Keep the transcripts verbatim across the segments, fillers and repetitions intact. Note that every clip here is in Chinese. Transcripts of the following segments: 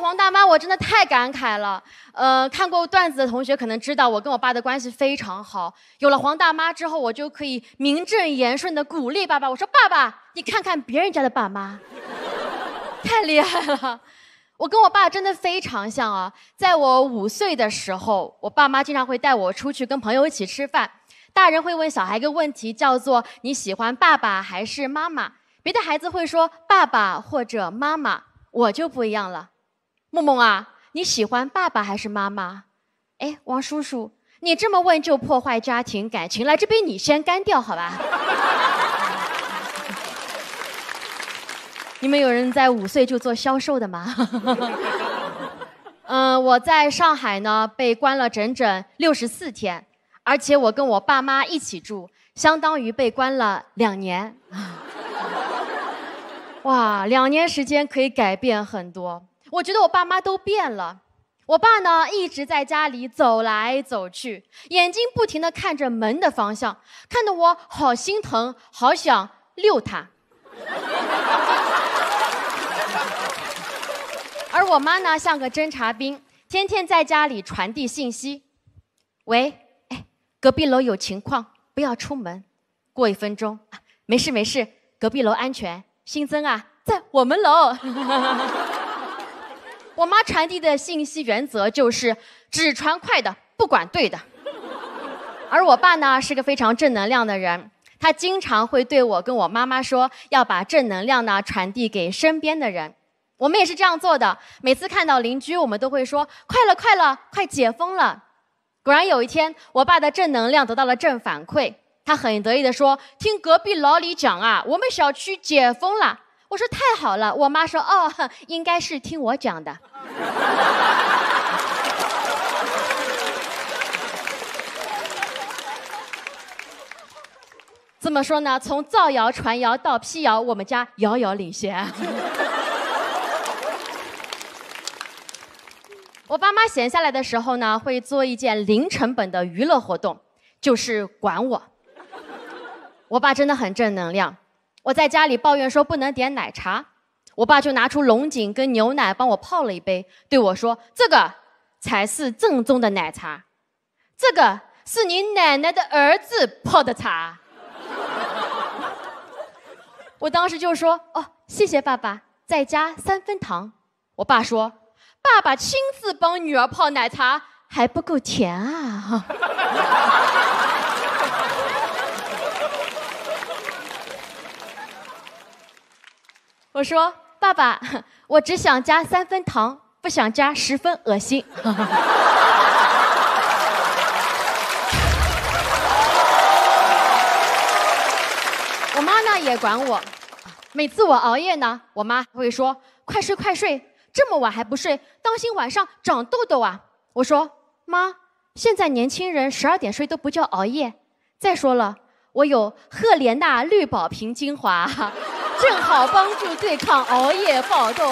黄大妈，我真的太感慨了。呃，看过段子的同学可能知道，我跟我爸的关系非常好。有了黄大妈之后，我就可以名正言顺的鼓励爸爸。我说：“爸爸，你看看别人家的爸妈，太厉害了。”我跟我爸真的非常像啊。在我五岁的时候，我爸妈经常会带我出去跟朋友一起吃饭。大人会问小孩一个问题，叫做“你喜欢爸爸还是妈妈？”别的孩子会说“爸爸”或者“妈妈”，我就不一样了。梦梦啊，你喜欢爸爸还是妈妈？哎，王叔叔，你这么问就破坏家庭感情，来这边你先干掉好吧？你们有人在五岁就做销售的吗？嗯、呃，我在上海呢被关了整整六十四天，而且我跟我爸妈一起住，相当于被关了两年。哇，两年时间可以改变很多。我觉得我爸妈都变了。我爸呢一直在家里走来走去，眼睛不停地看着门的方向，看得我好心疼，好想遛他。而我妈呢像个侦察兵，天天在家里传递信息。喂，哎，隔壁楼有情况，不要出门。过一分钟，啊，没事没事，隔壁楼安全。新增啊，在我们楼。我妈传递的信息原则就是只传快的，不管对的。而我爸呢是个非常正能量的人，他经常会对我跟我妈妈说，要把正能量呢传递给身边的人。我们也是这样做的，每次看到邻居，我们都会说快了快了，快解封了。果然有一天，我爸的正能量得到了正反馈，他很得意地说，听隔壁老李讲啊，我们小区解封了。我说太好了，我妈说哦，应该是听我讲的。这么说呢，从造谣传谣到辟谣，我们家遥遥领先。我爸妈闲下来的时候呢，会做一件零成本的娱乐活动，就是管我。我爸真的很正能量，我在家里抱怨说不能点奶茶，我爸就拿出龙井跟牛奶帮我泡了一杯，对我说：“这个才是正宗的奶茶，这个是你奶奶的儿子泡的茶。”我当时就说：“哦，谢谢爸爸，再加三分糖。”我爸说：“爸爸亲自帮女儿泡奶茶，还不够甜啊！”我说：“爸爸，我只想加三分糖，不想加十分恶心。”我妈呢也管我，每次我熬夜呢，我妈会说：“快睡快睡，这么晚还不睡，当心晚上长痘痘啊！”我说：“妈，现在年轻人十二点睡都不叫熬夜。再说了，我有赫莲娜绿宝瓶精华，正好帮助对抗熬夜爆痘。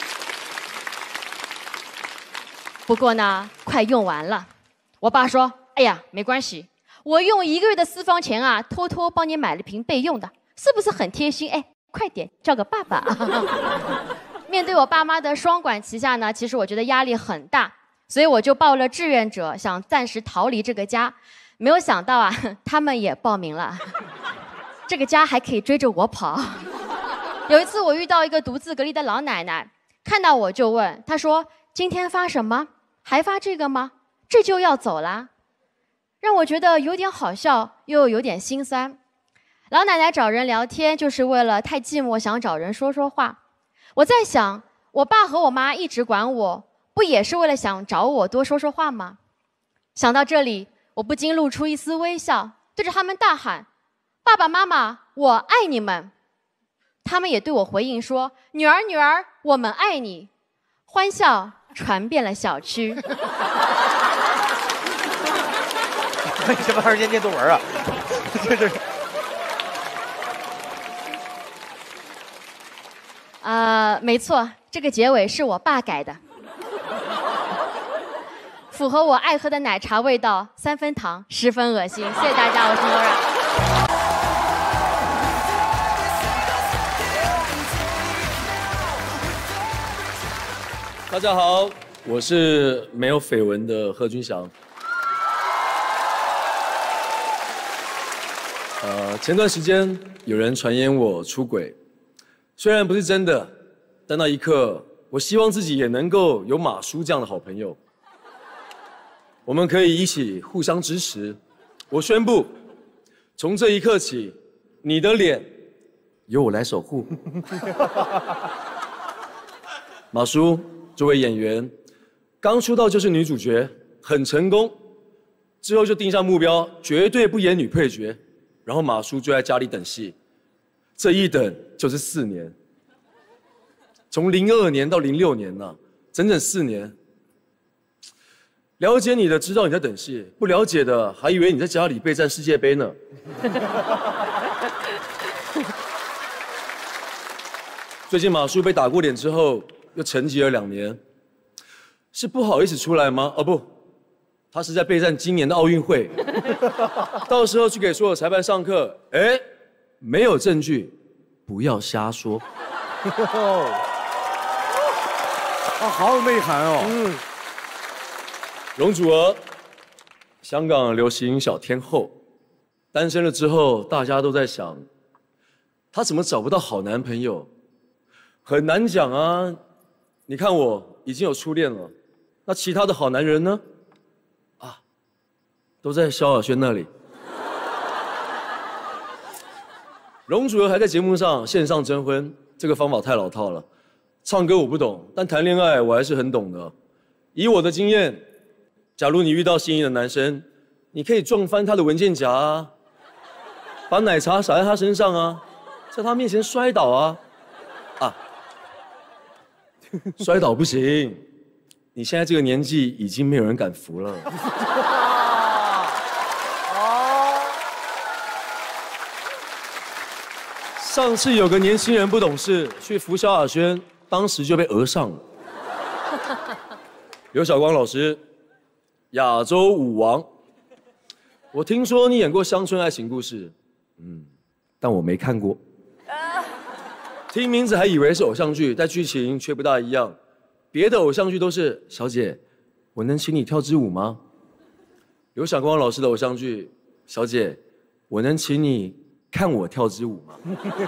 不过呢，快用完了。”我爸说：“哎呀，没关系，我用一个月的私房钱啊，偷偷帮你买了瓶备用的，是不是很贴心？哎，快点叫个爸爸。”面对我爸妈的双管齐下呢，其实我觉得压力很大，所以我就报了志愿者，想暂时逃离这个家。没有想到啊，他们也报名了，这个家还可以追着我跑。有一次我遇到一个独自隔离的老奶奶，看到我就问，她说：“今天发什么？还发这个吗？这就要走啦？”让我觉得有点好笑，又有点心酸。老奶奶找人聊天，就是为了太寂寞，想找人说说话。我在想，我爸和我妈一直管我，不也是为了想找我多说说话吗？想到这里，我不禁露出一丝微笑，对着他们大喊：“爸爸妈妈，我爱你们！”他们也对我回应说：“女儿，女儿，我们爱你！”欢笑传遍了小区。 为什么还是念念作文啊？这这。 呃，没错，这个结尾是我爸改的，符合我爱喝的奶茶味道，三分糖，十分恶心。谢谢大家，我是 Nora。 大家好，我是没有绯闻的贺军翔。呃，前段时间有人传言我出轨，虽然不是真的，但那一刻，我希望自己也能够有马叔这样的好朋友。我们可以一起互相支持。我宣布，从这一刻起，你的脸由我来守护。马叔作为演员，刚出道就是女主角，很成功。之后就定下目标，绝对不演女配角。然后马叔就在家里等戏，这一等就是四年。从零二年到零六年呐、啊，整整四年。了解你的知道你在等戏，不了解的还以为你在家里备战世界杯呢。最近马叔被打过脸之后，又沉寂了两年，是不好意思出来吗？哦不，他是在备战今年的奥运会，到时候去给所有裁判上课。哎，没有证据，不要瞎说。 啊，好有内涵哦。 嗯。容祖儿，香港流行小天后，单身了之后，大家都在想，她怎么找不到好男朋友？很难讲啊。你看我已经有初恋了，那其他的好男人呢？啊，都在萧亚轩那里。容祖儿还在节目上线上征婚，这个方法太老套了。唱歌我不懂，但谈恋爱我还是很懂的。以我的经验，假如你遇到心仪的男生，你可以撞翻他的文件夹啊，把奶茶洒在他身上啊，在他面前摔倒啊，啊，摔倒不行，你现在这个年纪已经没有人敢扶了。上次有个年轻人不懂事，去扶萧亚轩，当时就被讹上了。刘晓光老师，亚洲舞王，我听说你演过乡村爱情故事，嗯，但我没看过。听名字还以为是偶像剧，但剧情却不大一样。别的偶像剧都是小姐，我能请你跳支舞吗？刘晓光老师的偶像剧，小姐，我能请你看我跳支舞吗？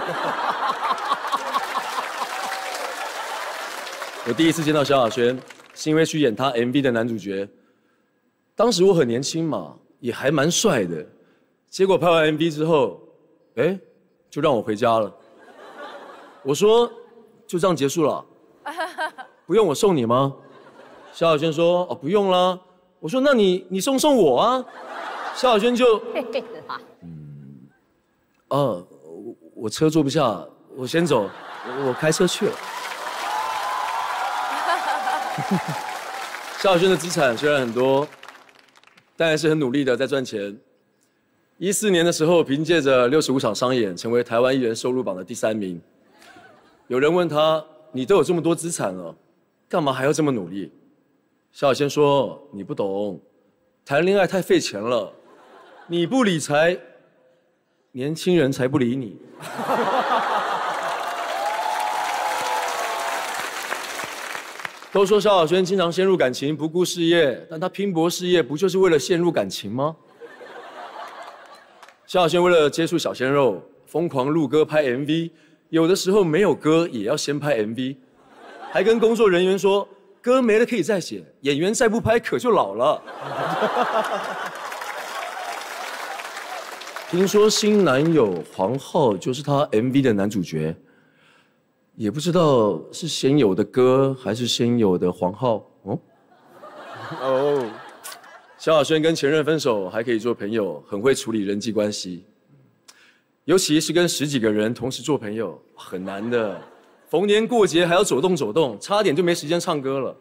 我第一次见到萧亚轩，是因为去演她 M V 的男主角。当时我很年轻嘛，也还蛮帅的。结果拍完 M V 之后，哎，就让我回家了。我说，就这样结束了，不用我送你吗？萧亚轩说，哦，不用啦。我说，那你你送送我啊？萧亚轩就，嗯，哦，我我车坐不下，我先走，我开车去了。萧亚轩的资产虽然很多，但还是很努力的在赚钱。一四年的时候，凭借着六十五场商演，成为台湾艺人收入榜的第三名。有人问他：“你都有这么多资产了，干嘛还要这么努力？”萧亚轩说：“你不懂，谈恋爱太费钱了，你不理财，年轻人才不理你。”都说萧亚轩经常陷入感情，不顾事业，但他拼搏事业，不就是为了陷入感情吗？萧亚轩为了接触小鲜肉，疯狂录歌拍 M V， 有的时候没有歌也要先拍 M V， 还跟工作人员说歌没了可以再写，演员再不拍可就老了。听说新男友黄浩就是他 M V 的男主角。也不知道是先有的歌还是先有的黄浩哦。哦，萧亚轩跟前任分手还可以做朋友，很会处理人际关系，尤其是跟十几个人同时做朋友很难的，逢年过节还要走动走动，差点就没时间唱歌了。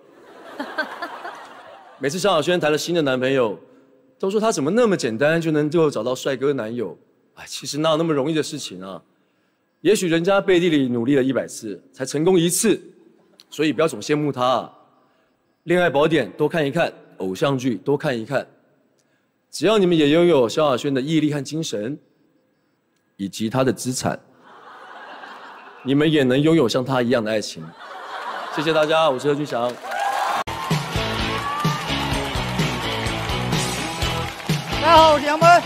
每次萧亚轩谈了新的男朋友，都说他怎么那么简单就能够找到帅哥男友？哎，其实哪有那么容易的事情啊？也许人家背地里努力了一百次，才成功一次，所以不要总羡慕他啊。恋爱宝典多看一看，偶像剧多看一看，只要你们也拥有萧亚轩的毅力和精神，以及他的资产，你们也能拥有像他一样的爱情。谢谢大家，我是贺军翔。 好，我是杨门。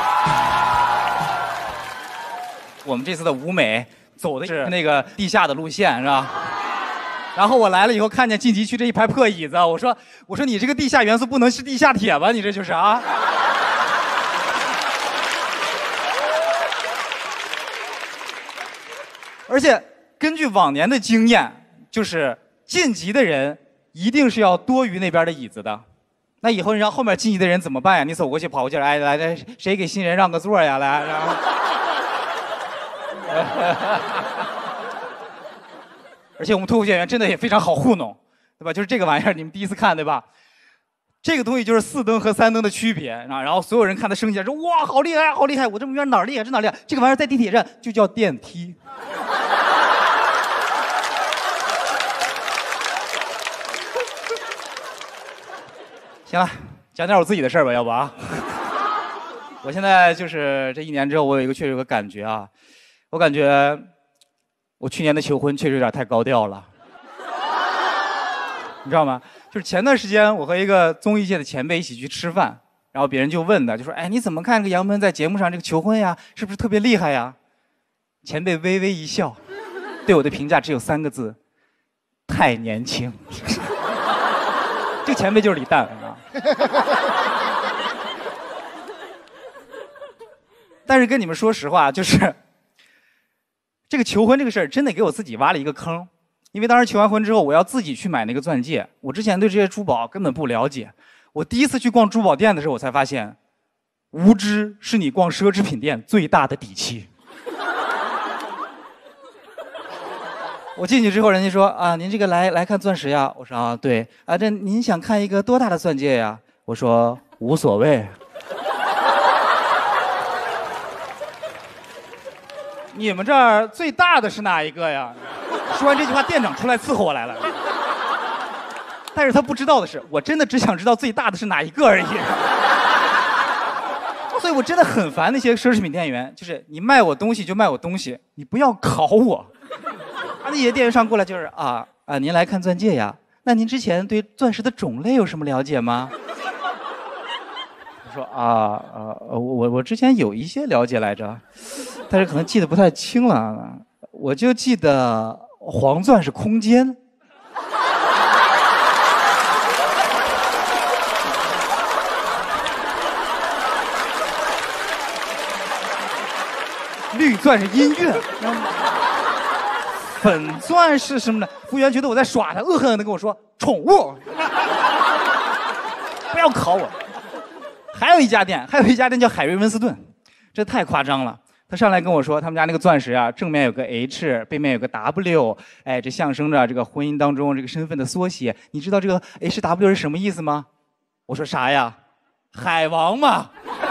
我们这次的舞美走的是那个地下的路线，是吧？然后我来了以后，看见晋级区这一排破椅子，我说：“我说你这个地下元素不能是地下铁吧？你这就是啊。”而且根据往年的经验，就是晋级的人一定是要多于那边的椅子的。那以后你让后面晋级的人怎么办呀？你走过去跑过去，哎，来来，谁给新人让个座呀？来，然后。而且我们脱口秀演员真的也非常好糊弄，对吧？就是这个玩意儿，你们第一次看，对吧？这个东西就是四灯和三灯的区别啊。然后所有人看他升起来说：“哇，好厉害，好厉害！我这么远哪儿厉害？这哪儿厉害？这个玩意儿在地铁站就叫电梯。”行了，讲点我自己的事儿吧，要不啊？我现在就是这一年之后，我有一个确实有个感觉啊，我感觉我去年的求婚确实有点太高调了，你知道吗？就是前段时间我和一个综艺界的前辈一起去吃饭，然后别人就问他，就说：“哎，你怎么看这个杨门在节目上这个求婚呀？是不是特别厉害呀？”前辈微微一笑，对我的评价只有三个字：太年轻。这个前辈就是李诞啊。但是跟你们说实话，就是这个求婚这个事儿，真的给我自己挖了一个坑。因为当时求完婚之后，我要自己去买那个钻戒。我之前对这些珠宝根本不了解。我第一次去逛珠宝店的时候，我才发现，无知是你逛奢侈品店最大的底气。我进去之后，人家说啊，您这个来来看钻石呀？我说啊，对啊，这您想看一个多大的钻戒呀？我说无所谓。你们这儿最大的是哪一个呀？说完这句话，店长出来伺候我来了。但是他不知道的是，我真的只想知道最大的是哪一个而已。所以我真的很烦那些奢侈品店员，就是你卖我东西就卖我东西，你不要考我。啊，那些店员上过来就是啊啊，您来看钻戒呀？那您之前对钻石的种类有什么了解吗？我说啊啊，我我我之前有一些了解来着，但是可能记得不太清了。我就记得黄钻是空间。绿钻是音乐。粉钻是什么呢？服务员觉得我在耍他，恶狠狠地跟我说：“宠物。”不要考我。还有一家店，还有一家店叫海瑞温斯顿，这太夸张了。他上来跟我说，他们家那个钻石啊，正面有个 H， 背面有个 W， 哎，这象征着这个婚姻当中这个身份的缩写。你知道这个 H W 是什么意思吗？我说啥呀？海王嘛。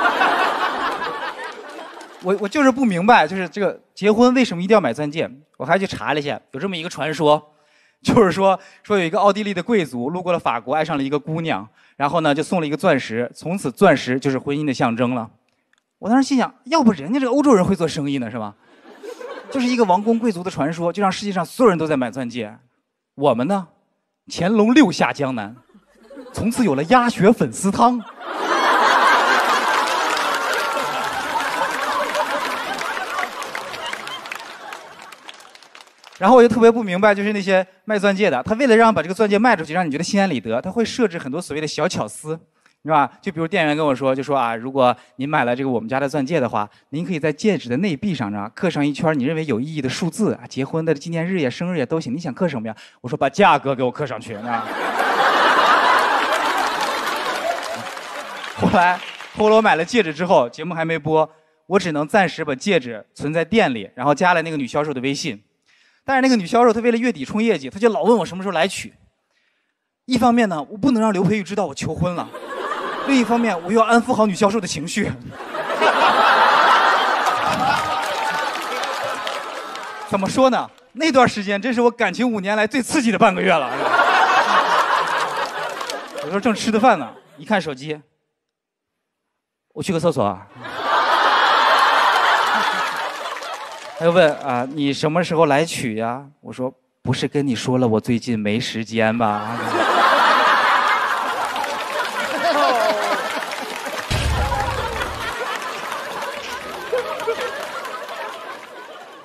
我我就是不明白，就是这个结婚为什么一定要买钻戒？我还去查了一下，有这么一个传说，就是说说有一个奥地利的贵族路过了法国，爱上了一个姑娘，然后呢就送了一个钻石，从此钻石就是婚姻的象征了。我当时心想，要不人家这个欧洲人会做生意呢，是吧？就是一个王公贵族的传说，就让世界上所有人都在买钻戒。我们呢，乾隆六下江南，从此有了鸭血粉丝汤。然后我就特别不明白，就是那些卖钻戒的，他为了让把这个钻戒卖出去，让你觉得心安理得，他会设置很多所谓的小巧思，是吧？就比如店员跟我说，就说啊，如果您买了这个我们家的钻戒的话，您可以在戒指的内壁上呢刻上一圈你认为有意义的数字啊，结婚的纪念日呀、生日呀都行，你想刻什么呀？我说把价格给我刻上去啊。后来，后来我买了戒指之后，节目还没播，我只能暂时把戒指存在店里，然后加了那个女销售的微信。但是那个女销售她为了月底冲业绩，她就老问我什么时候来取。一方面呢，我不能让刘培玉知道我求婚了；另一方面，我又要安抚好女销售的情绪。怎么说呢？那段时间真是我感情五年来最刺激的半个月了。有时候正吃的饭呢，一看手机，我去个厕所啊。他就问啊，你什么时候来取呀？我说不是跟你说了，我最近没时间吧。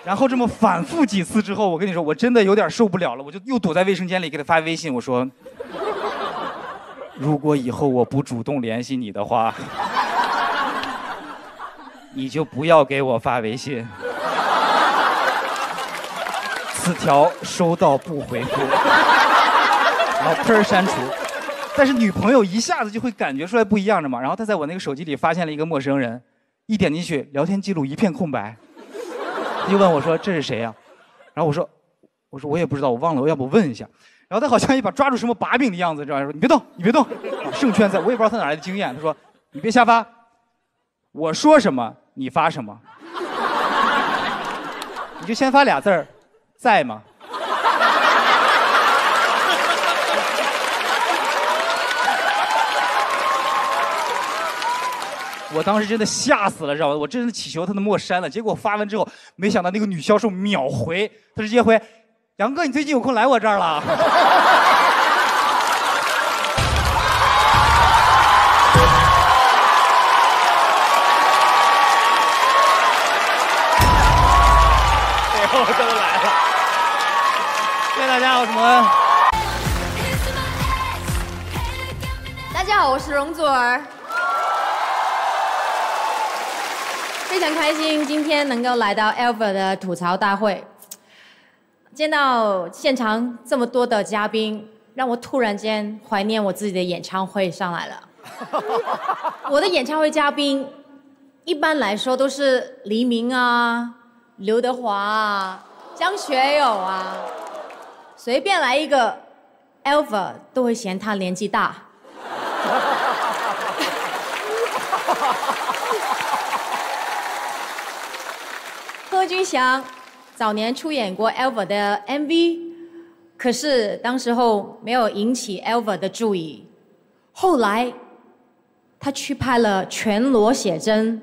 然后这么反复几次之后，我跟你说，我真的有点受不了了，我就又躲在卫生间里给他发微信，我说，如果以后我不主动联系你的话，你就不要给我发微信。此条收到不回复，然后砰删除。但是女朋友一下子就会感觉出来不一样的嘛，然后她在我那个手机里发现了一个陌生人，一点进去，聊天记录一片空白。就问我说这是谁呀、啊？然后我说我说我也不知道，我忘了，我要不问一下。然后他好像一把抓住什么把柄的样子，这样说你别动，你别动。胜券在，我也不知道他哪来的经验。他说你别瞎发，我说什么你发什么，你就先发俩字儿，在吗？我当时真的吓死了，知道吗？我真的祈求他的莫删了。结果发完之后，没想到那个女销售秒回，他直接回：“杨哥，你最近有空来我这儿了？” 最后都来了， 谢谢大家，我是摩恩。 大家好，我是容祖儿。非常开心今天能够来到 Alpha 的吐槽大会，见到现场这么多的嘉宾，让我突然间怀念我自己的演唱会上来了。我的演唱会嘉宾一般来说都是黎明啊、刘德华啊、张学友啊，随便来一个 Alpha 都会嫌他年纪大。贺军翔早年出演过 Alpha 的 M V， 可是当时候没有引起 Alpha 的注意。后来他去拍了全裸写真，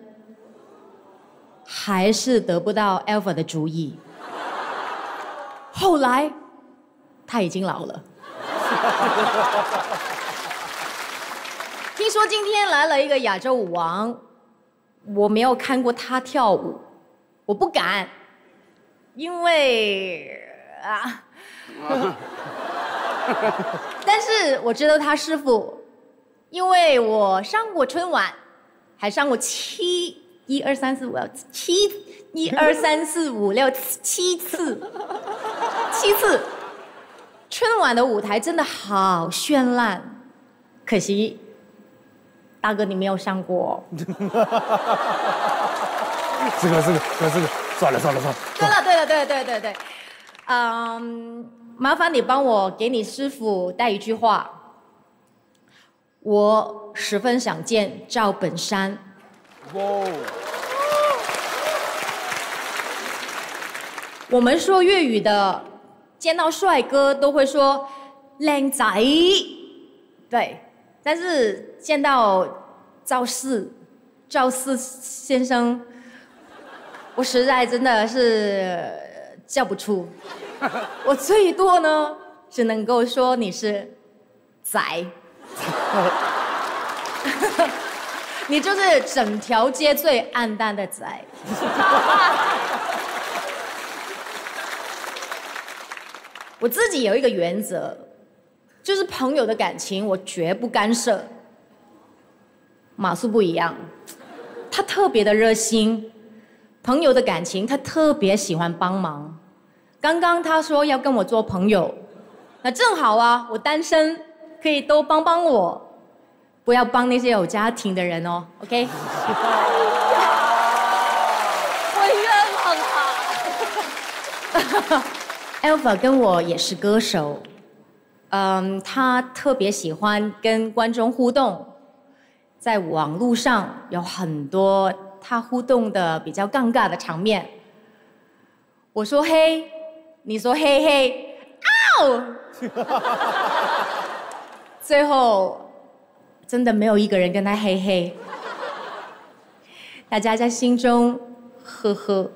还是得不到 Alpha 的注意。后来他已经老了。听说今天来了一个亚洲舞王，我没有看过他跳舞。我不敢，因为啊，但是我知道他师傅，因为我上过春晚，还上过七一二三四五六七一二三四五六七次，七次。春晚的舞台真的好绚烂，可惜大哥你没有上过。 这个这个这个这个，算了算了算了。 对了对了对对对对，嗯，麻烦你帮我给你师傅带一句话。我十分想见赵本山。哇！我们说粤语的，见到帅哥都会说靚仔，对，但是见到赵四赵四先生。我实在真的是叫不出，我最多呢只能够说你是仔，你就是整条街最暗淡的仔。我自己有一个原则，就是朋友的感情我绝不干涉。马谡不一样，他特别的热心。朋友的感情，他特别喜欢帮忙。刚刚他说要跟我做朋友，那正好啊，我单身，可以多帮帮我，不要帮那些有家庭的人哦 ，OK？ 我冤枉他。 Alpha 跟我也是歌手，嗯，他特别喜欢跟观众互动，在网络上有很多。他互动的比较尴尬的场面，我说嘿，你说嘿嘿，嗷！最后真的没有一个人跟他嘿嘿，大家在心中呵呵。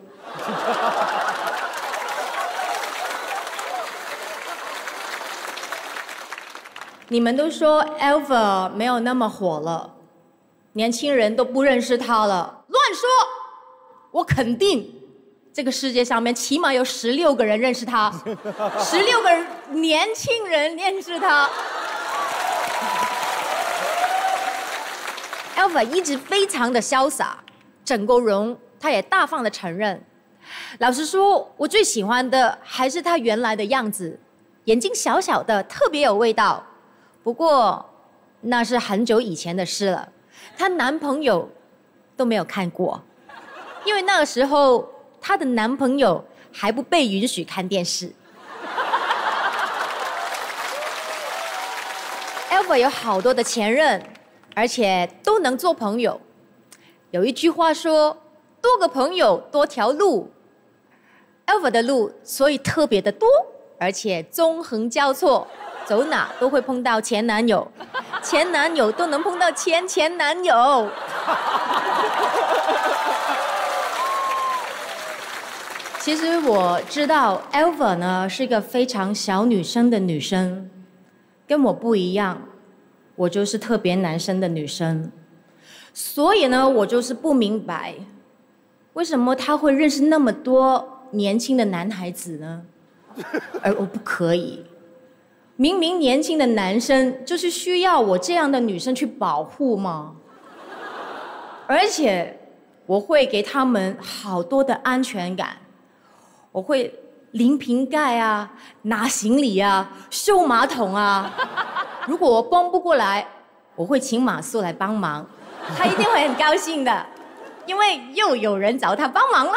你们都说 Alpha 没有那么火了，年轻人都不认识他了。乱说！我肯定这个世界上面起码有十六个人认识他，十六个年轻人认识他。Alpha 一直非常的潇洒，整过容，他也大方的承认。老实说，我最喜欢的还是他原来的样子，眼睛小小的，特别有味道。不过那是很久以前的事了，她男朋友都没有看过，因为那个时候她的男朋友还不被允许看电视。Alpha 有好多的前任，而且都能做朋友。有一句话说，多个朋友多条路。Alpha 的路所以特别的多，而且纵横交错，走哪都会碰到前男友，前男友都能碰到前前男友。其实我知道 Alpha 呢是一个非常小女生的女生，跟我不一样，我就是特别男生的女生，所以呢，我就是不明白，为什么她会认识那么多年轻的男孩子呢？而我不可以。明明年轻的男生就是需要我这样的女生去保护吗？而且我会给他们好多的安全感，我会拎瓶盖啊，拿行李啊，收马桶啊。如果我帮不过来，我会请马谡来帮忙，他一定会很高兴的，因为又有人找他帮忙了。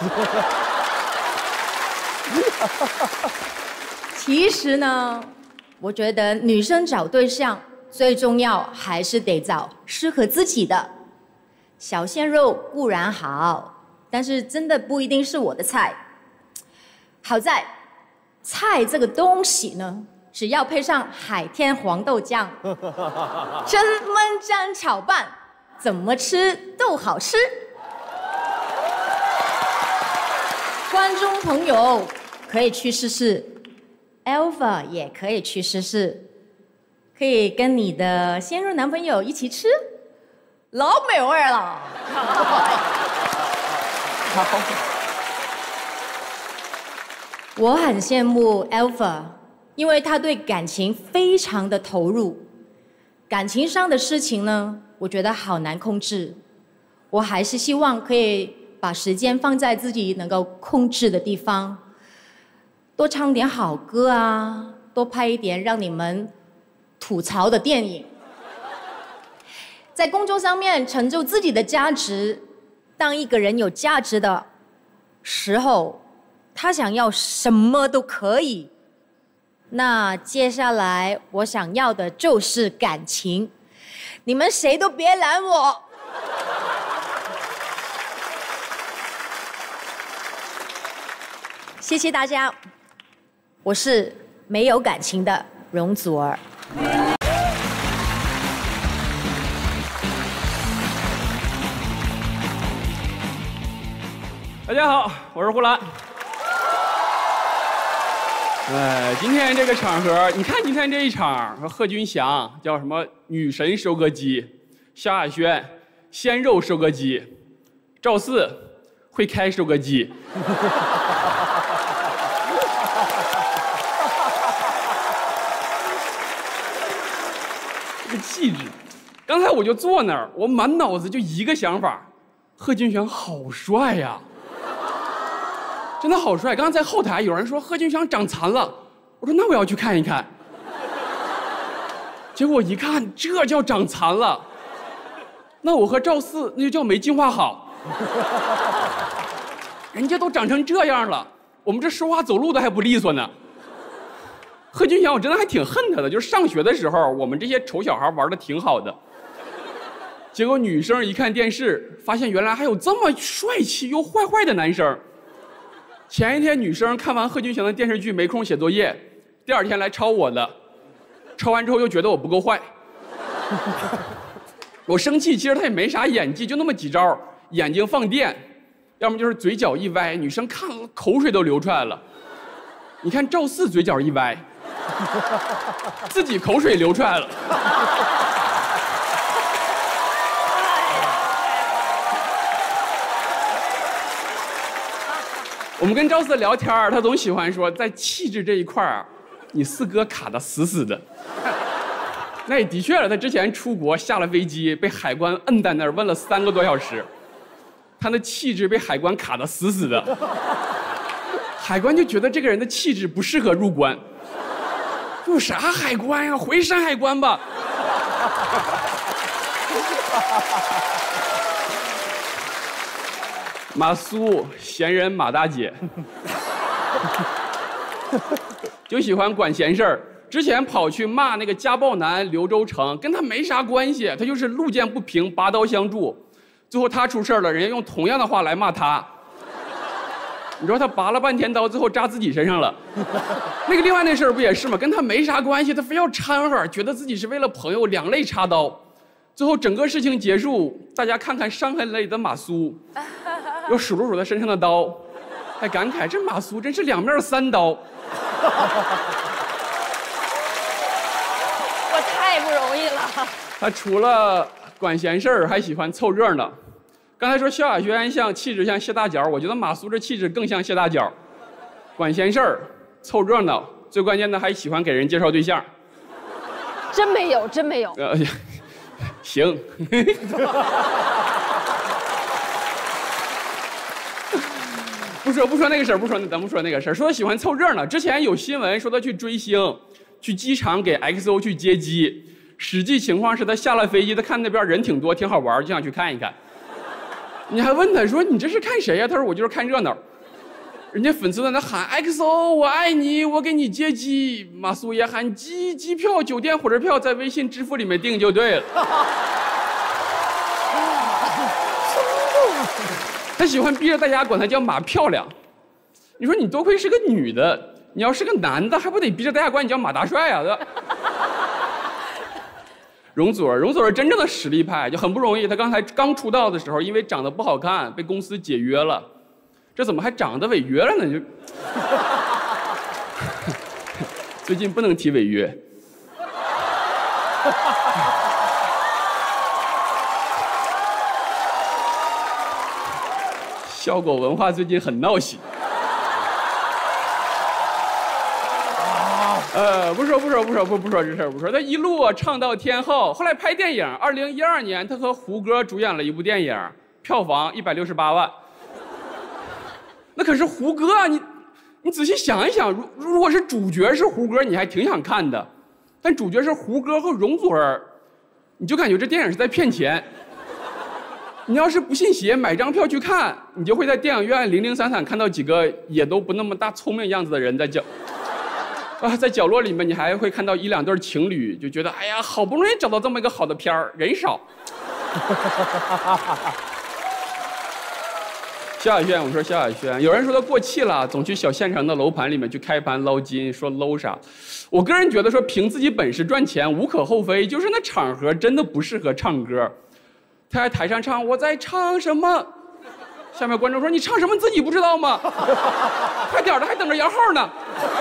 其实呢，我觉得女生找对象最重要还是得找适合自己的。小鲜肉固然好，但是真的不一定是我的菜。好在菜这个东西呢，只要配上海天黄豆酱，蒸焖蘸炒拌，怎么吃都好吃。观众朋友可以去试试 ，Alpha 也可以去试试，可以跟你的鲜肉男朋友一起吃，老美味了。我很羡慕 Alpha， 因为他对感情非常的投入。感情上的事情呢，我觉得好难控制。我还是希望可以把时间放在自己能够控制的地方，多唱点好歌啊，多拍一点让你们吐槽的电影。在工作上面成就自己的价值。当一个人有价值的时候，他想要什么都可以。那接下来我想要的就是感情，你们谁都别拦我。谢谢大家，我是没有感情的容祖儿。 大家好，我是呼兰。哎，今天这个场合，你看今天这一场，说贺军翔叫什么女神收割机，萧亚轩鲜肉收割机，赵四会开收割机。这个气质，刚才我就坐那儿，我满脑子就一个想法：贺军翔好帅呀！真的好帅！刚刚在后台有人说贺军翔长残了，我说那我要去看一看。结果一看，这叫长残了。那我和赵四那就叫没进化好。人家都长成这样了，我们这说话走路都还不利索呢。贺军翔我真的还挺恨他的，就是上学的时候我们这些丑小孩玩的挺好的。结果女生一看电视，发现原来还有这么帅气又坏坏的男生。前一天女生看完贺军翔的电视剧没空写作业，第二天来抄我的，抄完之后又觉得我不够坏。我生气，其实他也没啥演技，就那么几招，眼睛放电，要么就是嘴角一歪，女生看了口水都流出来了。你看赵四嘴角一歪，自己口水流出来了。 我们跟赵四聊天他总喜欢说，在气质这一块儿，你四哥卡得死死的。那也的确了，他之前出国下了飞机，被海关摁在那儿问了三个多小时，他的气质被海关卡得死死的。海关就觉得这个人的气质不适合入关。有啥海关呀？回山海关吧。马苏，闲人马大姐，就喜欢管闲事儿。之前跑去骂那个家暴男刘周成，跟他没啥关系，他就是路见不平拔刀相助。最后他出事了，人家用同样的话来骂他。你知道他拔了半天刀，最后扎自己身上了。那个另外那事儿不也是吗？跟他没啥关系，他非要掺和，觉得自己是为了朋友两肋插刀。最后整个事情结束，大家看看伤痕累累的马苏，又数了数他身上的刀，还感慨这马苏真是两面三刀。 我太不容易了。 他除了管闲事儿，还喜欢凑热闹。刚才说萧亚轩像气质像谢大脚，我觉得马苏这气质更像谢大脚，管闲事儿，凑热闹，最关键的还喜欢给人介绍对象。 真没有，真没有。 呃，行。不说不说那个事儿，不说咱不说那个事儿，说喜欢凑热闹。之前有新闻说他去追星，去机场给 X O 去接机，实际情况是他下了飞机，他看那边人挺多，挺好玩，就想去看一看。你还问他说你这是看谁呀？他说我就是看热闹。人家粉丝在那喊 X O 我爱你，我给你接机。马苏也喊机机票、酒店、火车票在微信支付里面订就对了。他喜欢逼着大家管他叫马漂亮。你说你多亏是个女的，你要是个男的，还不得逼着大家管你叫马大帅啊？对吧？容祖儿，容祖儿真正的实力派，就很不容易。她刚才刚出道的时候，因为长得不好看，被公司解约了。这怎么还长得违约了呢？就最近不能提违约。笑狗文化最近很闹心。呃，不说不说不说不不说这事儿不说，他一路啊唱到天后，后来拍电影。二零一二年，他和胡歌主演了一部电影，票房一百六十八万。那可是胡歌啊，你你仔细想一想，如如果是主角是胡歌，你还挺想看的，但主角是胡歌和容祖儿，你就感觉这电影是在骗钱。你要是不信邪，买张票去看，你就会在电影院零零散散看到几个也都不那么大聪明样子的人在叫。啊，在角落里面，你还会看到一两对情侣，就觉得哎呀，好不容易找到这么一个好的片儿，人少。萧亚轩，我说萧亚轩，有人说他过气了，总去小县城的楼盘里面去开盘捞金，说搂啥？我个人觉得说凭自己本事赚钱无可厚非，就是那场合真的不适合唱歌。他在台上唱我在唱什么，下面观众说你唱什么你自己不知道吗？快点的，还等着摇号呢。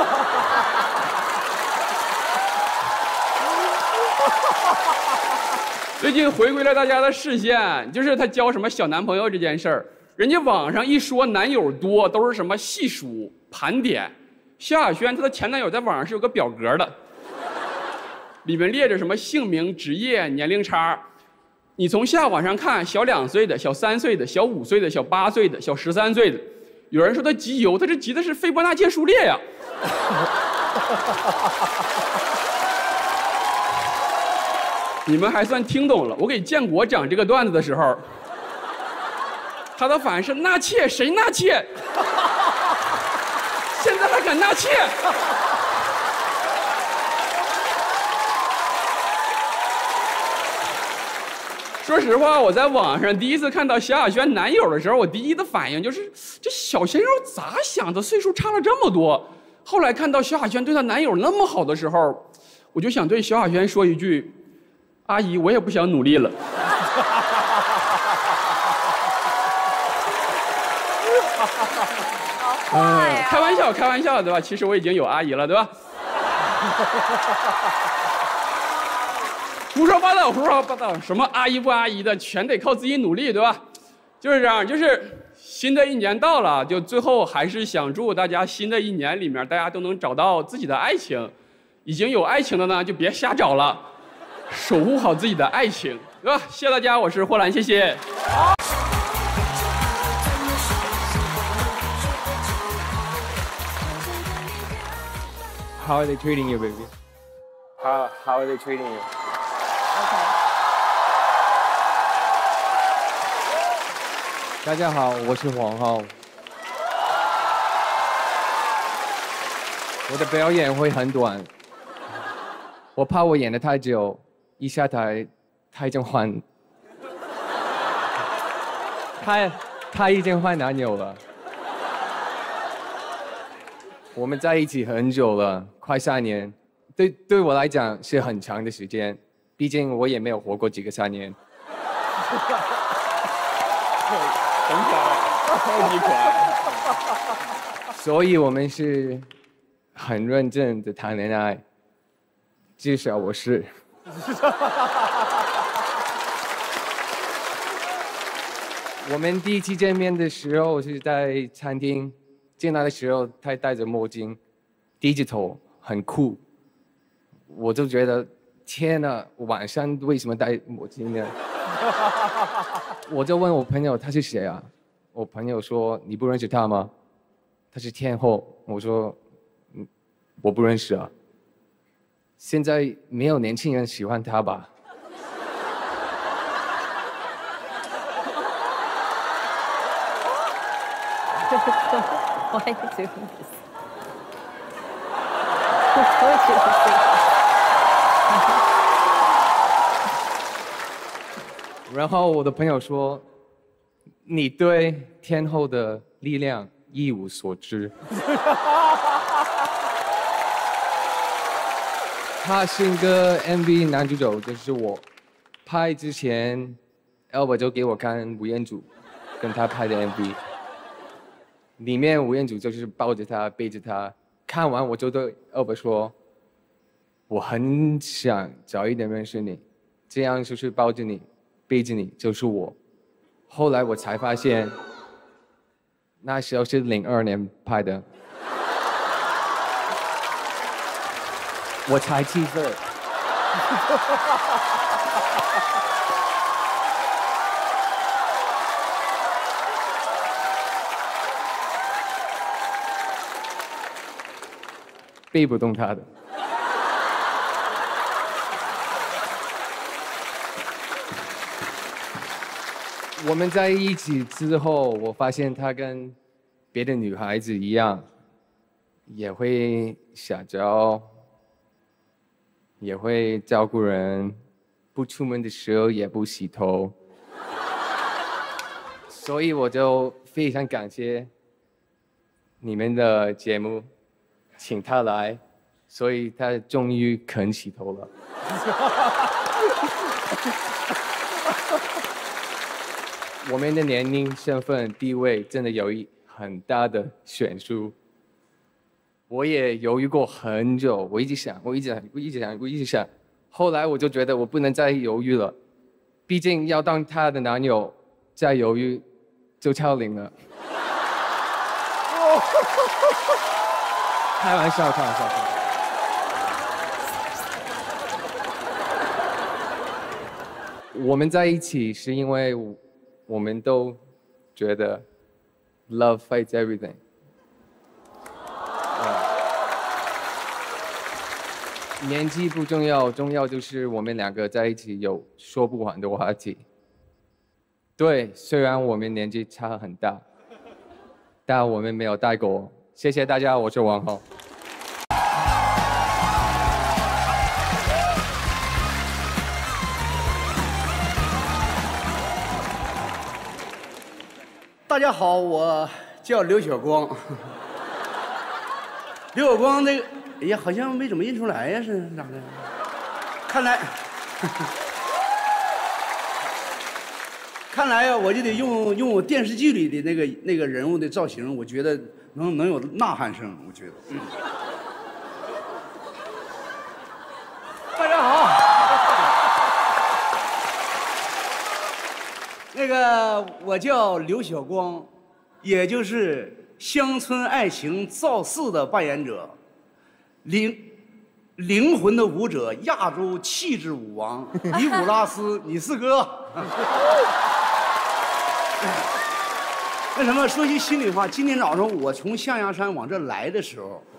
最近回归了大家的视线，就是他交什么小男朋友这件事儿。人家网上一说男友多，都是什么细数盘点。萧亚轩她的前男友在网上是有个表格的，里面列着什么姓名、职业、年龄差。你从下往上看，小两岁的、小三岁的、小五岁的、小八岁的、小十三岁的。有人说他集邮，他这集的是斐波那契数列呀。你们还算听懂了。我给建国讲这个段子的时候，他的反应是纳妾，谁纳妾？现在还敢纳妾？说实话，我在网上第一次看到萧亚轩男友的时候，我第一的反应就是这小鲜肉咋想的，岁数差了这么多。后来看到萧亚轩对她男友那么好的时候，我就想对萧亚轩说一句：阿姨，我也不想努力了。 好坏呀！ 开玩笑，开玩笑，对吧？其实我已经有阿姨了，对吧？胡说八道，胡说八道，什么阿姨不阿姨的，全得靠自己努力，对吧？就是这样，就是新的一年到了，就最后还是想祝大家新的一年里面，大家都能找到自己的爱情。已经有爱情的呢，就别瞎找了，守护好自己的爱情，对吧？谢谢大家，我是霍兰，谢谢。 How are they treating you, baby? How How are they treating you? OK。 大家好，我是黄浩。我的表演会很短，我怕我演得太久，一下台他已经换，他他已经换男友了。我们在一起很久了，快三年，对对我来讲是很长的时间，毕竟我也没有活过几个三年。 很可爱，超级可爱。 所以我们是很认真的谈恋爱，至少我是。我们第一次见面的时候是在餐厅。见他的时候，他戴着墨镜，低着头，很酷。我就觉得，天哪，晚上为什么戴墨镜呢？我就问我朋友他是谁啊？我朋友说你不认识他吗？他是天后。我说，嗯，我不认识啊。现在没有年轻人喜欢他吧 ？Why are you doing this? What are you doing? 然后我的朋友说，你对天后的力量一无所知。他是个 M V 男主角，就是我。拍之前 ，Elva 就给我看吴彦祖跟他拍的 M V。里面吴彦祖就是抱着他，背着他。看完我就对 Elva 说：“我很想早一点认识你，这样就是抱着你，背着你就是我。”后来我才发现，那时候是零二年拍的，我才七岁。背不动他的。我们在一起之后，我发现他跟别的女孩子一样，也会撒娇，也会照顾人，不出门的时候也不洗头，所以我就非常感谢你们的节目。请他来，所以他终于肯洗头了。我们的年龄、身份、地位真的有一很大的悬殊。我也犹豫过很久，我一直想，我一直想，我一直想，我一直想。后来我就觉得我不能再犹豫了，毕竟要当他的男友，再犹豫就超龄了。开玩笑，开玩笑。我们在一起是因为我们都觉得 love fights everything。年纪不重要，重要就是我们两个在一起有说不完的话题。对，虽然我们年纪差很大，但我们没有代沟。谢谢大家，我是王浩。 大家好，我叫刘晓光。刘晓光那个，哎呀，好像没怎么认出来呀，是咋的？看来，看来呀，我就得用用我电视剧里的那个那个人物的造型，我觉得能能有呐喊声，我觉得。嗯、大家好。那个我叫刘晓光， 也就是乡村爱情造势的扮演者，灵灵魂的舞者，亚洲气质舞王尼古拉斯，你是哥。那什么，说句心里话，今天早上我从象牙山往这来的时候，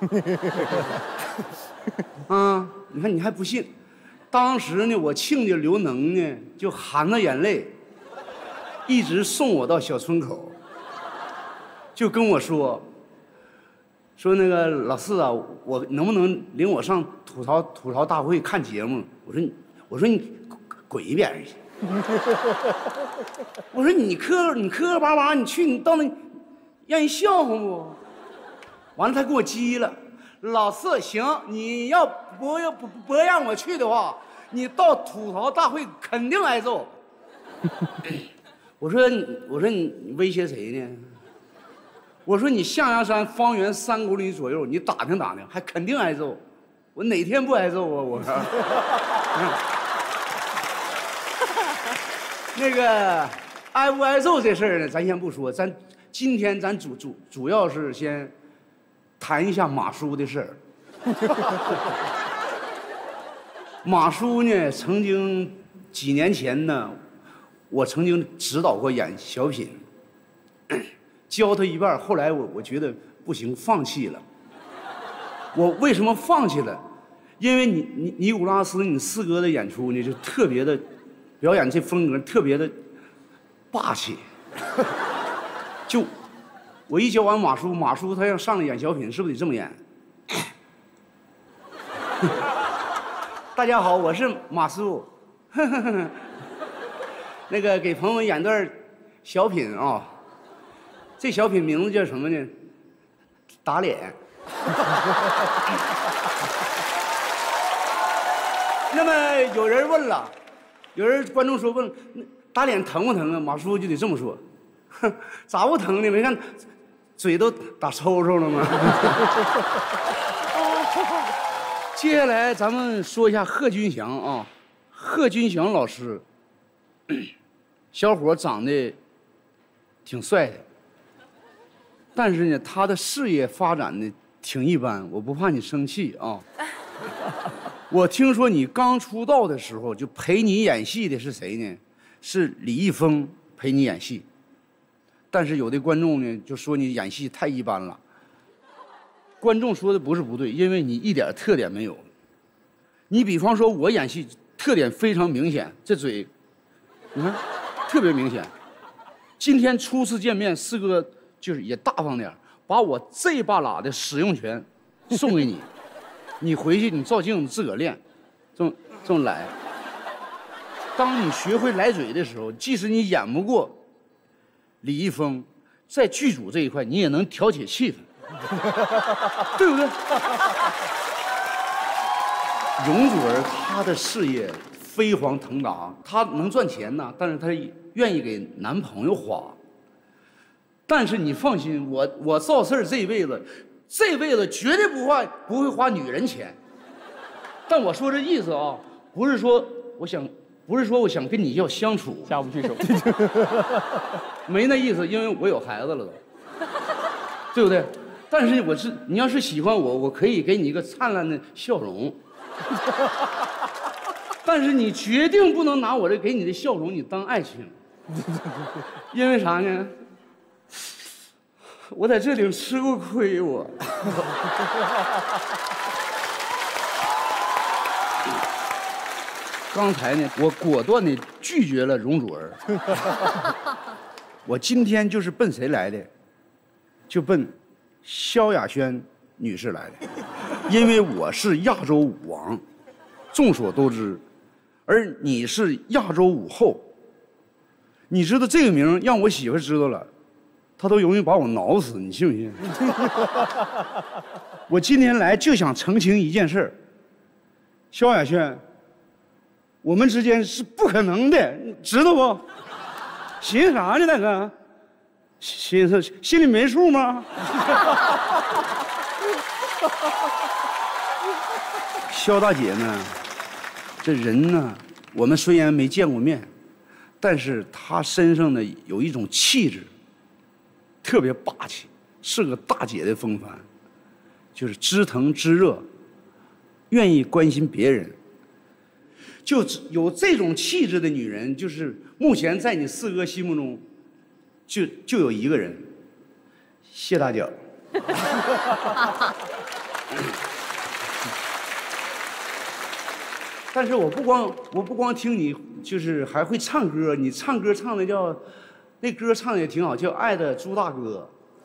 啊，你看你还不信，当时呢，我亲家刘能呢就含着眼泪，一直送我到小村口，就跟我说，说那个老四啊，我能不能领我上吐槽吐槽大会看节目？我说你，我说你滚一边去。我说你磕你磕磕巴巴，你去你到那让人笑话不？完了他给我急了，老四行，你要不要不不让我去的话，你到吐槽大会肯定挨揍。我说我说你威胁谁呢？我说你象牙山方圆三公里左右，你打听打听，还肯定挨揍。我哪天不挨揍啊？我说。那个挨不挨揍这事儿呢，咱先不说，咱今天咱主主主要是先谈一下马叔的事儿。马叔呢，曾经几年前呢，我曾经指导过演小品，教他一半，后来我我觉得不行，放弃了。我为什么放弃了？因为你尼尼古拉斯你四哥的演出呢，就特别的。表演这风格特别的霸气，就我一教完马叔，马叔他要上来演小品，是不是得这么演？大家好，我是马叔，那个给朋友们演段小品啊、哦，这小品名字叫什么呢？打脸。那么有人问了。有人观众说问打脸疼不疼啊？马叔就得这么说，哼，咋不疼呢？没看嘴都打抽抽了吗？接下来咱们说一下贺军翔啊，贺军翔老师，小伙长得挺帅的，但是呢，他的事业发展呢挺一般，我不怕你生气啊。我听说你刚出道的时候就陪你演戏的是谁呢？是李易峰陪你演戏。但是有的观众呢就说你演戏太一般了。观众说的不是不对，因为你一点特点没有。你比方说我演戏特点非常明显，这嘴，你看，特别明显。今天初次见面，四哥就是也大方点，把我这半拉的使用权送给你。你回去你照镜子自个儿练，这么这么来。当你学会来嘴的时候，即使你演不过李易峰，在剧组这一块你也能调节气氛，对不对？容祖儿她的事业飞黄腾达，她能赚钱呐，但是她愿意给男朋友花。但是你放心，我我赵四儿这一辈子。这辈子绝对不花不会花女人钱，但我说这意思啊，不是说我想，不是说我想跟你要相处， 下不去手， 没那意思，因为我有孩子了都，对不对？但是我是你要是喜欢我，我可以给你一个灿烂的笑容，但是你决定不能拿我这给你的笑容你当爱情，因为啥呢？我在这里吃过亏，我。刚才呢，我果断地拒绝了容祖儿。我今天就是奔谁来的？就奔萧亚轩女士来的，因为我是亚洲舞王，众所周知，而你是亚洲舞后。你知道这个名让我媳妇知道了。他都容易把我挠死，你信不信？我今天来就想澄清一件事儿，萧亚轩，我们之间是不可能的，知道不？寻思啥呢，大哥？寻思心里没数吗？萧大姐呢，这人呢，我们虽然没见过面，但是她身上呢有一种气质。 特别霸气，是个大姐的风范，就是知疼知热，愿意关心别人。就有这种气质的女人，就是目前在你四哥心目中，就就有一个人，谢大脚。但是我不光我不光听你，就是还会唱歌。你唱歌唱的叫，那歌唱的也挺好，叫《爱的猪大哥》。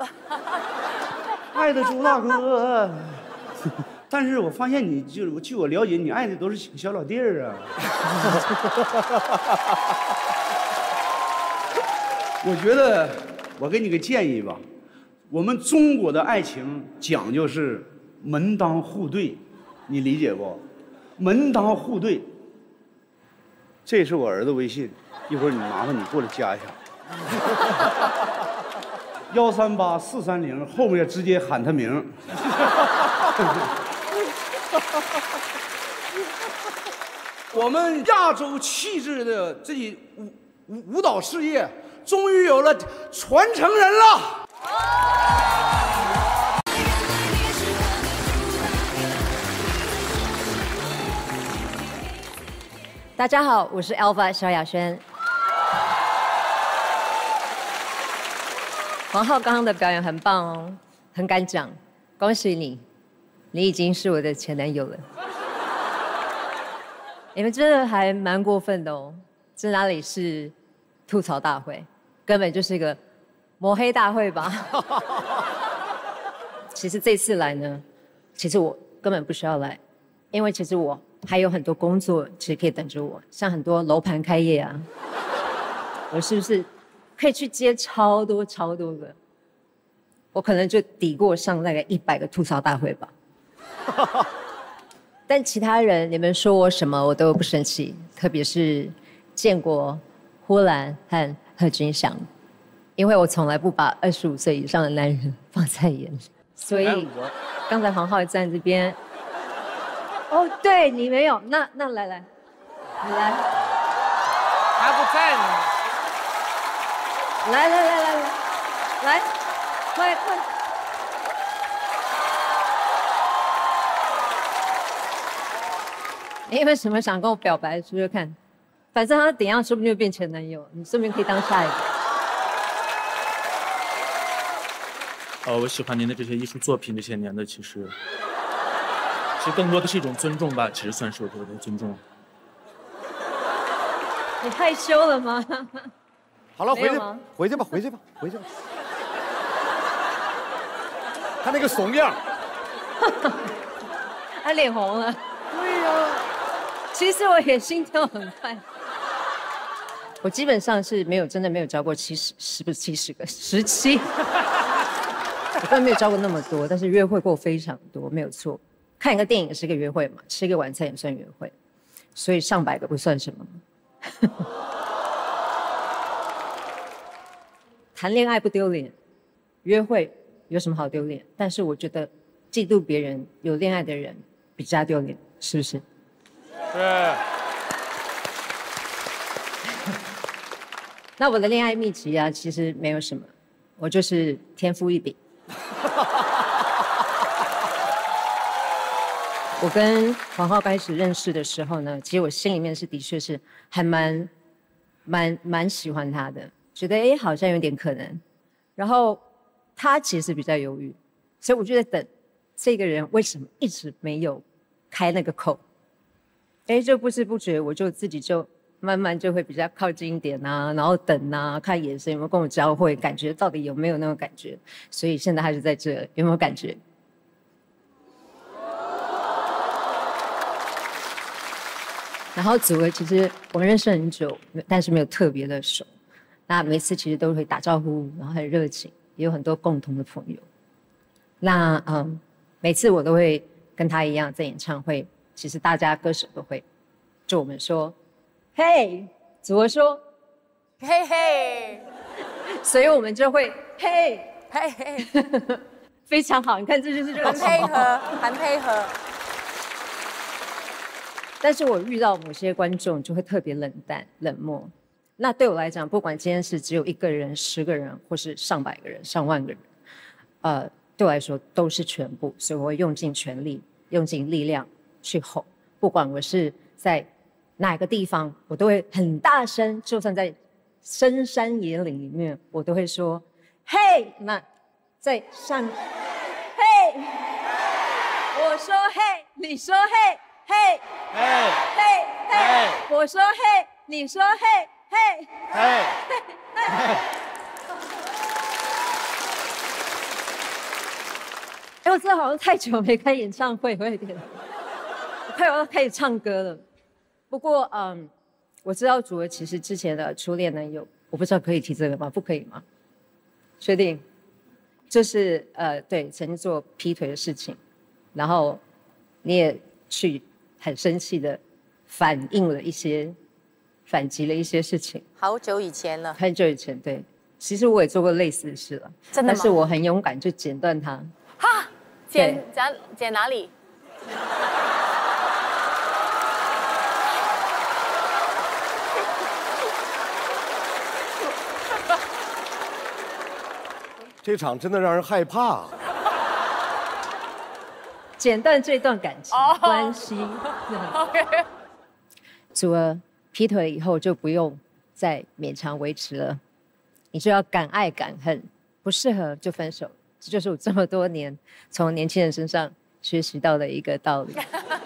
爱的猪大哥。但是我发现你就据我了解，你爱的都是小老弟儿啊。我觉得我给你个建议吧，我们中国的爱情讲究是门当户对，你理解不？门当户对。这是我儿子微信，一会儿你麻烦你过来加一下。幺三八四三零后面直接喊他名。我们亚洲气质的这舞舞舞蹈事业，终于有了传承人了。 大家好，我是 Alpha 萧亚轩。黄浩刚刚的表演很棒哦，很敢讲，恭喜你，你已经是我的前男友了。你们真的还蛮过分的哦，这哪里是吐槽大会，根本就是一个抹黑大会吧？其实这次来呢，其实我根本不需要来，因为其实我还有很多工作其实可以等着我，像很多楼盘开业啊，我是不是可以去接超多超多个？我可能就抵过上大概一百个吐槽大会吧。但其他人，你们说我什么我都不生气，特别是建国、呼兰和贺军翔，因为我从来不把二十五岁以上的男人放在眼里。所以刚才黄浩站这边，哦，对你没有，那那来来，你来， 他不在呢。 来来来来来，来，快快。你有没有什么想跟我表白？说说看，反正他等一下说不定就变前男友，你顺便可以当下一个。 呃，我喜欢您的这些艺术作品，这些年的其实，其实更多的是一种尊重吧，其实算是我对我的尊重。 你害羞了吗？ 好了，回去回去吧，回去吧，回去吧。他那个怂样， 他脸红了。对呀，其实我也心跳很快。我基本上是没有真的没有交过七十，是不是七十个？十七。我根本没有交过那么多，但是约会过非常多，没有错。看一个电影是一个约会嘛，吃一个晚餐也算约会，所以上百个不算什么。谈恋爱不丢脸，约会有什么好丢脸？但是我觉得嫉妒别人有恋爱的人比较丢脸，是不是？ 是。 那我的恋爱秘籍啊，其实没有什么，我就是天赋异禀。我跟黄浩开始认识的时候呢，其实我心里面是的确是还蛮蛮蛮喜欢他的，觉得哎好像有点可能。然后他其实比较犹豫，所以我就在等这个人为什么一直没有开那个口。哎，就不知不觉我就自己就慢慢就会比较靠近一点啊，然后等啊，看眼神有没有跟我交汇，感觉到底有没有那种感觉。所以现在还是在这，有没有感觉？然后祖儿其实我们认识很久，但是没有特别的熟。那每次其实都会打招呼，然后很热情，也有很多共同的朋友。那嗯，每次我都会跟他一样在演唱会，其实大家歌手都会，就我们说，嘿，祖儿说， 嘿嘿， 所以我们就会嘿嘿嘿， 非常好。你看，这就是热很配合，很配合。 但是我遇到某些观众就会特别冷淡、冷漠， 那对我来讲，不管今天是只有一个人、十个人，或是上百个人、上万个人，呃，对我来说都是全部，所以我会用尽全力、用尽力量去吼。不管我是在哪个地方，我都会很大声，就算在深山野岭里面，我都会说：“嘿！”那在上，嘿，我说嘿，你说嘿，嘿，嘿，嘿，嘿，我说嘿，你说嘿，嘿，嘿，嘿。哎，我真的好像太久没开演唱会，我有点快要开始唱歌了。不过，嗯，我知道主儿其实之前的初恋男友，我不知道可以提这个吗？不可以吗？确定？就是呃，对，曾经做劈腿的事情，然后你也去很生气的反应了一些，反击了一些事情。 好久以前了。 很久以前，对，其实我也做过类似的事了， 真的吗？ 但是我很勇敢，就剪断它。 哈，剪剪剪哪里？ 这场真的让人害怕。 剪断这段感情、oh. 关系。OK。主儿劈腿以后就不用再勉强维持了，你就要敢爱敢恨，不适合就分手。这就是我这么多年从年轻人身上学习到的一个道理。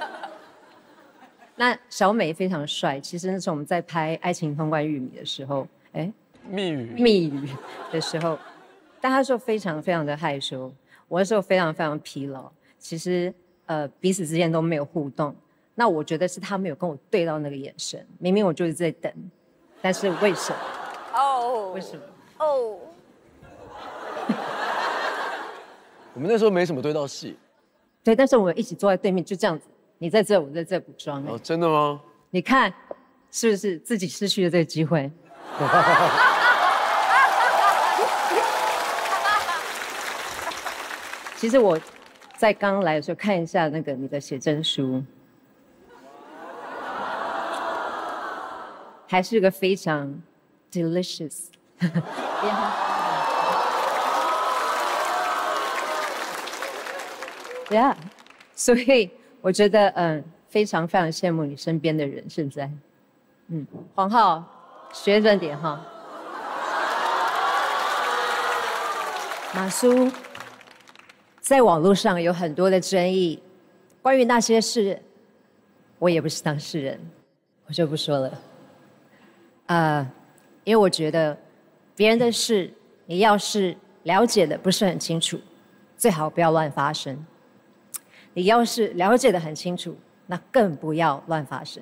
那小美非常帅，其实那时候我们在拍《爱情通关玉米》的时候，哎， 密语密语的时候。但他说非常非常的害羞，我那时候非常非常疲劳，其实呃彼此之间都没有互动。那我觉得是他没有跟我对到那个眼神，明明我就是在等，但是为什么？哦，为什么？哦， 我们那时候没什么对到戏。 对，但是我们一起坐在对面，就这样子，你在这，我在这补妆。 哦，真的吗？ 你看，是不是自己失去了这个机会？其实我在刚来的时候看一下那个你的写真书，还是个非常 delicious 。Yeah， 所以我觉得嗯非常非常羡慕你身边的人现在，嗯，黄浩学着点哈，马苏。在网络上有很多的争议，关于那些事，我也不是当事人，我就不说了。啊、呃，因为我觉得别人的事，你要是了解的不是很清楚，最好不要乱发声；你要是了解的很清楚，那更不要乱发声。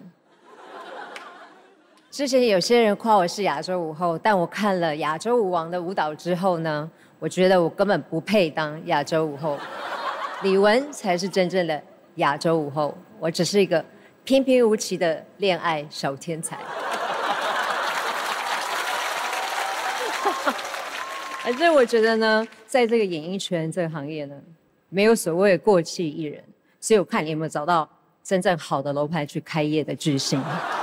之前有些人夸我是亚洲舞后，但我看了亚洲舞王的舞蹈之后呢？我觉得我根本不配当亚洲舞后，李玟才是真正的亚洲舞后，我只是一个平平无奇的恋爱小天才。反正我觉得呢，在这个演艺圈这个行业呢，没有所谓的过气艺人，所以我看你有没有找到真正好的楼盘去开业的巨星。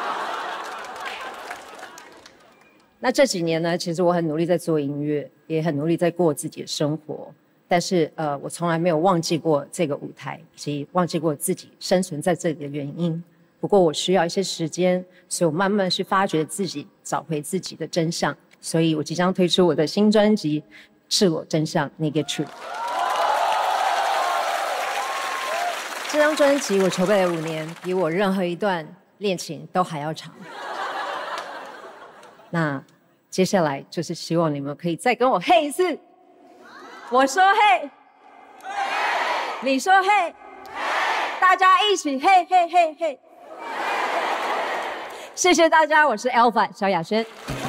那这几年呢，其实我很努力在做音乐，也很努力在过自己的生活，但是呃，我从来没有忘记过这个舞台，以及忘记过自己生存在这里的原因。不过我需要一些时间，所以我慢慢去发掘自己，找回自己的真相。所以我即将推出我的新专辑《赤裸真相 Naked Truth》。这张专辑我筹备了五年，比我任何一段恋情都还要长。那接下来就是希望你们可以再跟我嘿一次，我说嘿，你说嘿，大家一起嘿嘿嘿嘿。谢谢大家，我是 Alpha 萧亚轩。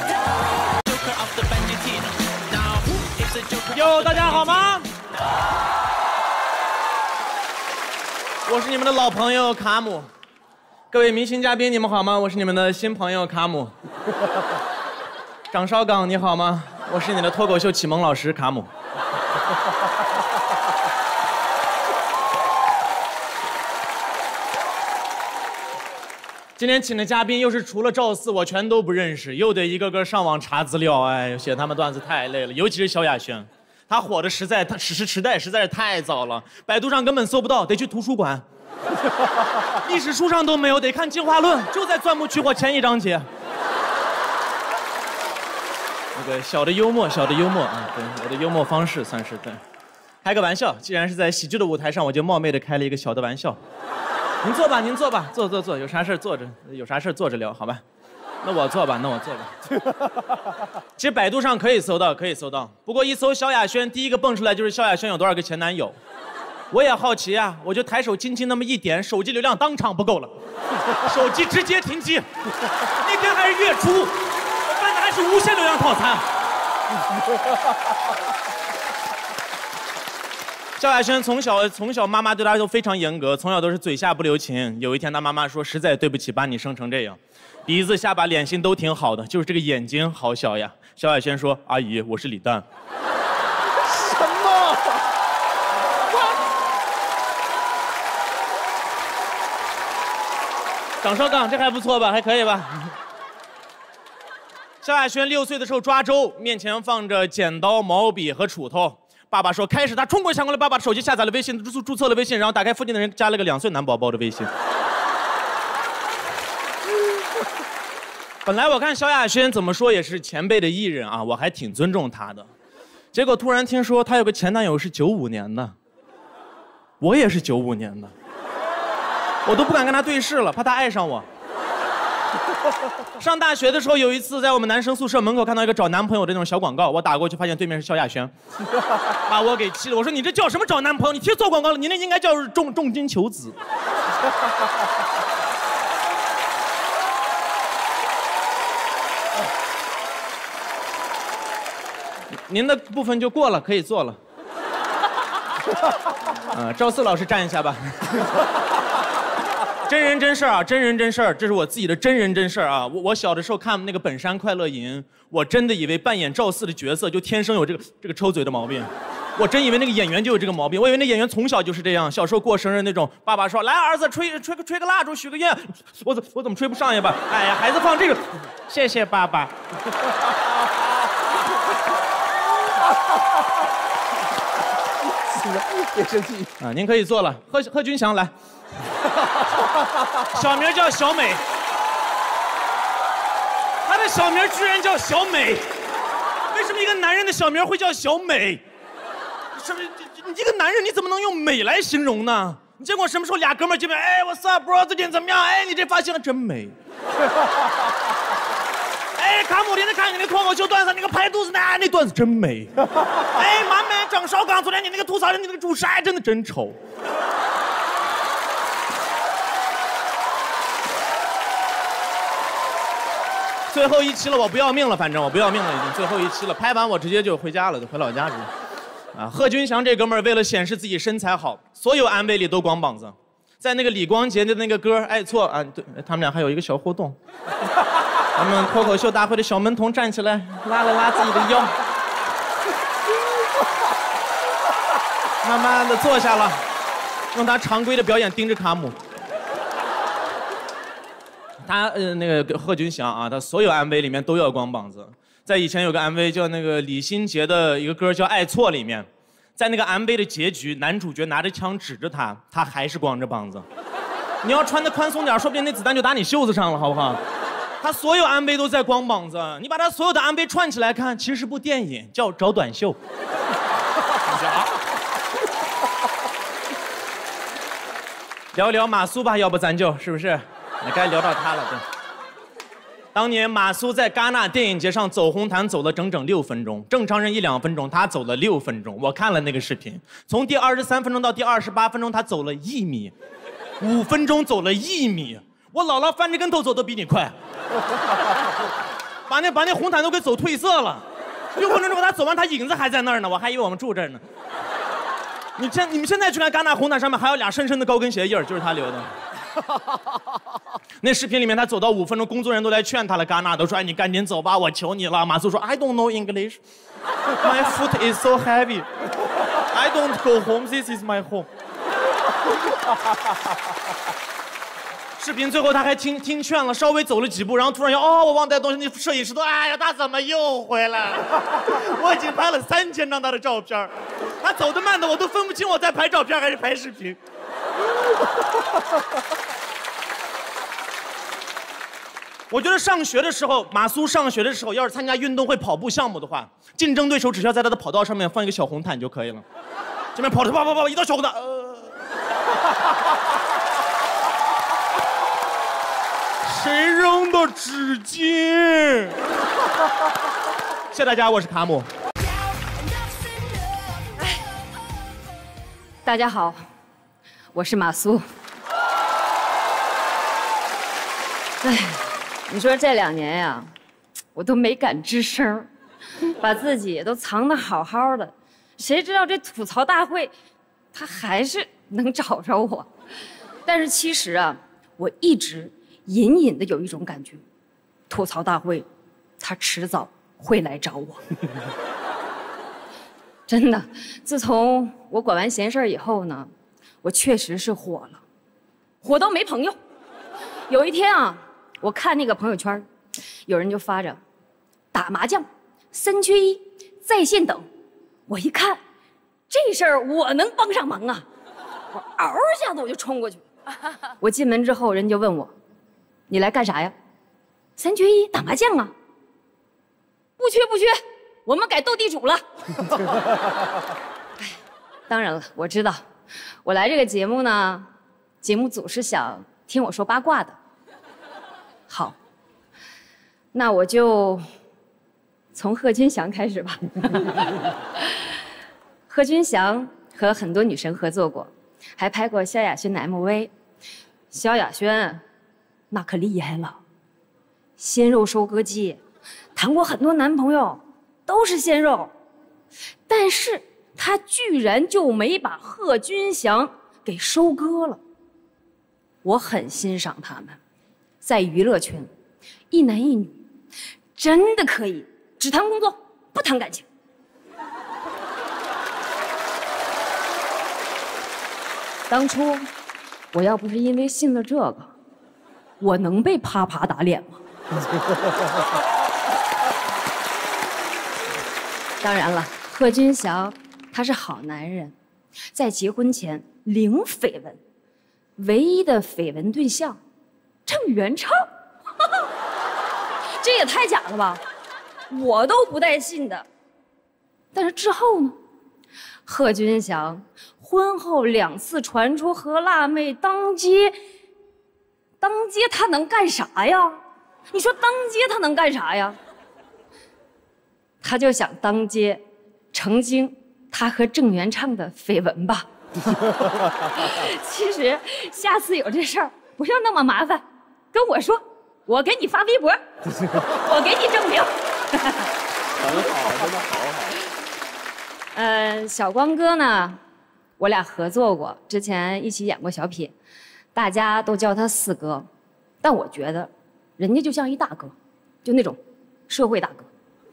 哟，大家好吗？我是你们的老朋友卡姆。各位明星嘉宾，你们好吗？我是你们的新朋友卡姆。张绍刚，你好吗？我是你的脱口秀启蒙老师卡姆。 今天请的嘉宾又是除了赵四我全都不认识，又得一个个上网查资料，哎，写他们段子太累了。尤其是萧亚轩，他火的实在，他史实时代实在是太早了，百度上根本搜不到，得去图书馆，历史书上都没有，得看进化论，就在钻木取火前一章节。那个小的幽默，小的幽默啊，对，我的幽默方式算是对，开个玩笑。既然是在喜剧的舞台上，我就冒昧的开了一个小的玩笑。您坐吧，您坐吧，坐坐坐，有啥事坐着，有啥事坐着聊，好吧？那我坐吧，那我坐吧。其实百度上可以搜到，可以搜到。不过一搜萧亚轩，第一个蹦出来就是萧亚轩有多少个前男友。我也好奇啊，我就抬手轻轻那么一点，手机流量当场不够了，手机直接停机。那天还是月初，我办的还是无限流量套餐。萧亚轩从小从小妈妈对他都非常严格，从小都是嘴下不留情。有一天他妈妈说：“实在对不起，把你生成这样，鼻子、下巴、脸型都挺好的，就是这个眼睛好小呀。”萧亚轩说：“阿姨，我是李诞。” 什么？ 掌声杠，这还不错吧？还可以吧？萧亚轩六岁的时候抓周，面前放着剪刀、毛笔和锄头。爸爸说开始，他冲过抢过了爸爸的手机，下载了微信，注注册了微信，然后打开附近的人加了个两岁男宝宝的微信。本来我看萧亚轩怎么说也是前辈的艺人啊，我还挺尊重他的。结果突然听说他有个前男友是九五年的，我也是九五年的，我都不敢跟他对视了，怕他爱上我。上大学的时候，有一次在我们男生宿舍门口看到一个找男朋友的那种小广告，我打过去发现对面是萧亚轩，把我给气了。我说你这叫什么找男朋友？你贴错广告了，你那应该叫重重金求子。您的部分就过了，可以做了。啊，赵四老师站一下吧。真人真事儿啊，真人真事儿，这是我自己的真人真事儿啊。我我小的时候看那个《本山快乐营》，我真的以为扮演赵四的角色就天生有这个这个抽嘴的毛病，我真以为那个演员就有这个毛病，我以为那演员从小就是这样。小时候过生日那种，爸爸说来儿子吹吹个吹个蜡烛许个愿，我怎我怎么吹不上呀吧？哎呀，孩子放这个，谢谢爸爸。 别生气啊！您可以坐了，贺贺军翔来。小名叫小美，他的小名居然叫小美，为什么一个男人的小名会叫小美？什么？一个男人你怎么能用美来形容呢？你见过什么时候俩哥们见面？哎，我 up bro， 最近怎么样？哎，你这发型真美。哎，卡姆林的看你那脱口秀段子，那个拍肚子那那段子真美。哎，满美张绍刚，昨天你那个吐槽人，你那个主持哎，真的真丑。最后一期了，我不要命了，反正我不要命了，已经最后一期了。拍完我直接就回家了，就回老家直接。啊，贺军翔这哥们儿为了显示自己身材好，所有 M V 里都光膀子，在那个李光洁的那个歌《爱错》啊，对他们俩还有一个小互动。他们脱口秀大会的小门童站起来，拉了拉自己的腰，慢慢的坐下了，用他常规的表演盯着卡姆。他呃那个贺军翔啊，他所有 M V 里面都要光膀子。在以前有个 M V 叫那个李心洁的一个歌叫《爱错》里面，在那个 M V 的结局，男主角拿着枪指着他，他还是光着膀子。你要穿的宽松点，说不定那子弹就打你袖子上了，好不好？他所有 M V 都在光膀子，你把他所有的 M V 串起来看，其实是部电影叫《找短袖》。聊一聊马苏吧，要不咱就是不是？你该聊到他了，对。当年马苏在戛纳电影节上走红毯走了整整六分钟，正常人一两分钟，他走了六分钟。我看了那个视频，从第二十三分钟到第二十八分钟，他走了一米，五分钟走了一米。我姥姥翻着跟头走都比你快，把那把那红毯都给走褪色了。六分钟之后他走完，他影子还在那儿呢，我还以为我们住这儿呢。你现你们现在去看戛纳红毯上面还有俩深深的高跟鞋印儿，就是他留的。那视频里面他走到五分钟，工作人员都来劝他了，戛纳都说：“哎，你赶紧走吧，我求你了。”马苏说 ：“I don't know English, my foot is so heavy. I don't go home. This is my home.” 视频最后他还听听劝了，稍微走了几步，然后突然又哦，我忘带东西，那摄影师都哎呀，他怎么又回来了？我已经拍了三千张他的照片，他走得慢的我都分不清我在拍照片还是拍视频。我觉得上学的时候，马苏上学的时候，要是参加运动会跑步项目的话，竞争对手只需要在他的跑道上面放一个小红毯就可以了。这边跑着跑跑跑，一到小红毯，呃，谁扔的纸巾？谢谢大家，我是卡姆。 大家好，我是马苏。哎，你说这两年呀，我都没敢吱声，把自己都藏得好好的，谁知道这吐槽大会，他还是能找着我。但是其实啊，我一直隐隐的有一种感觉，吐槽大会，他迟早会来找我。真的，自从我管完闲事儿以后呢，我确实是火了，火到没朋友。有一天啊，我看那个朋友圈，有人就发着打麻将三缺一在线等，我一看这事儿我能帮上忙啊，我嗷一下子我就冲过去。我进门之后，人就问我，你来干啥呀？三缺一打麻将啊？不缺不缺，我们改斗地主了。哎，当然了，我知道，我来这个节目呢，节目组是想听我说八卦的。好，那我就从贺军翔开始吧。贺军翔和很多女神合作过，还拍过萧亚轩的 M V。萧亚轩那可厉害了，鲜肉收割机，谈过很多男朋友，都是鲜肉，但是她居然就没把贺军翔给收割了。我很欣赏他们，在娱乐圈，一男一女真的可以只谈工作不谈感情。当初我要不是因为信了这个，我能被啪啪打脸吗？当然了，贺军翔他是好男人，在结婚前零绯闻，唯一的绯闻对象郑元畅，这也太假了吧，我都不带信的。但是之后呢，贺军翔婚后两次传出和辣妹当街，当街他能干啥呀？你说当街他能干啥呀？他就想当街澄清他和郑元畅的绯闻吧。其实下次有这事儿不要那么麻烦，跟我说，我给你发微博，我给你证明。 很好，真的好好。 呃，小光哥呢，我俩合作过，之前一起演过小品，大家都叫他四哥，但我觉得人家就像一大哥，就那种社会大哥。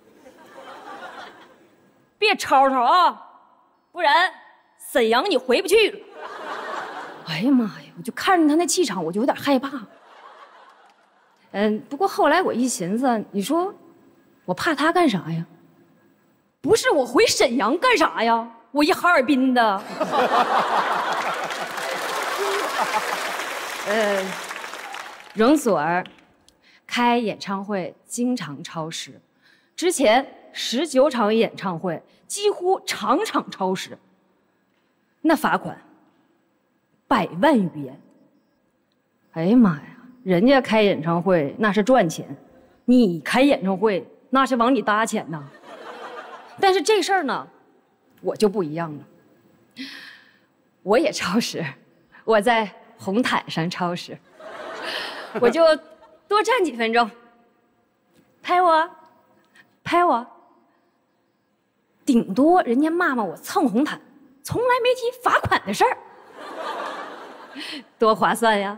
别吵吵啊，不然沈阳你回不去了。哎呀妈呀，我就看着他那气场，我就有点害怕。嗯，不过后来我一寻思，你说我怕他干啥呀？不是我回沈阳干啥呀？我一哈尔滨的。呃，容祖儿开演唱会经常超时，之前十九场演唱会几乎场场超时，那罚款百万余元。哎呀妈呀，人家开演唱会那是赚钱，你开演唱会那是往你搭钱呐。但是这事儿呢，我就不一样了，我也超时，我在红毯上超时，我就多站几分钟，拍我，拍我，顶多人家骂骂我蹭红毯，从来没提罚款的事儿，多划算呀！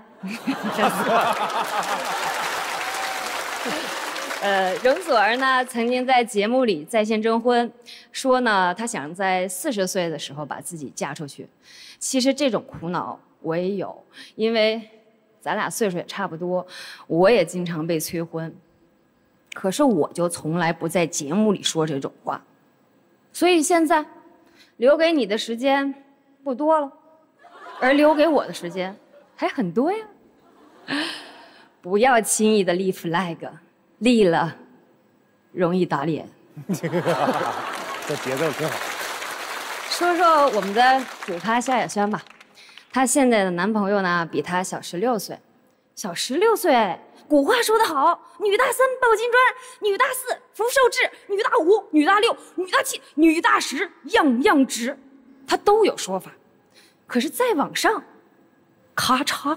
呃，容祖儿呢，曾经在节目里在线征婚，说呢，她想在四十岁的时候把自己嫁出去。其实这种苦恼我也有，因为咱俩岁数也差不多，我也经常被催婚，可是我就从来不在节目里说这种话，所以现在留给你的时间不多了，而留给我的时间还很多呀。不要轻易的立 flag， 立了容易打脸。 这节奏挺好。 说说我们的主咖萧亚轩吧，她现在的男朋友呢比她小十六岁，小十六岁。古话说得好，女大三抱金砖，女大四福寿至，女大五，女大六，女大七，女大十，样样值，她都有说法。可是再往上，咔嚓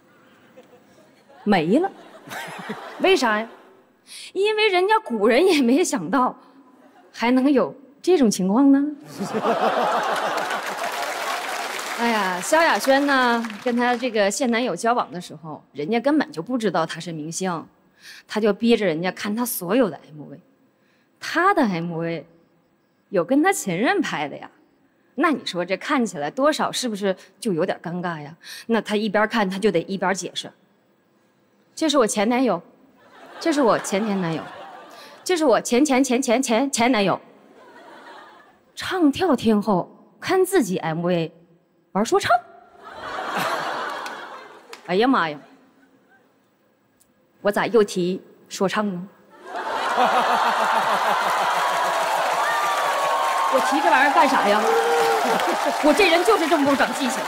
没了，为啥呀？因为人家古人也没想到，还能有这种情况呢。哎呀，萧亚轩呢，跟她这个现男友交往的时候，人家根本就不知道他是明星，他就逼着人家看他所有的 M V， 他的 M V 有跟他前任拍的呀。那你说这看起来多少是不是就有点尴尬呀？那他一边看他就得一边解释。这是我前男友，这是我前前男友，这是我前前前前前前男友。唱跳天后看自己 M V， 玩说唱。哎呀妈呀！我咋又提说唱呢？我提这玩意儿干啥呀？我这人就是这么不长记性。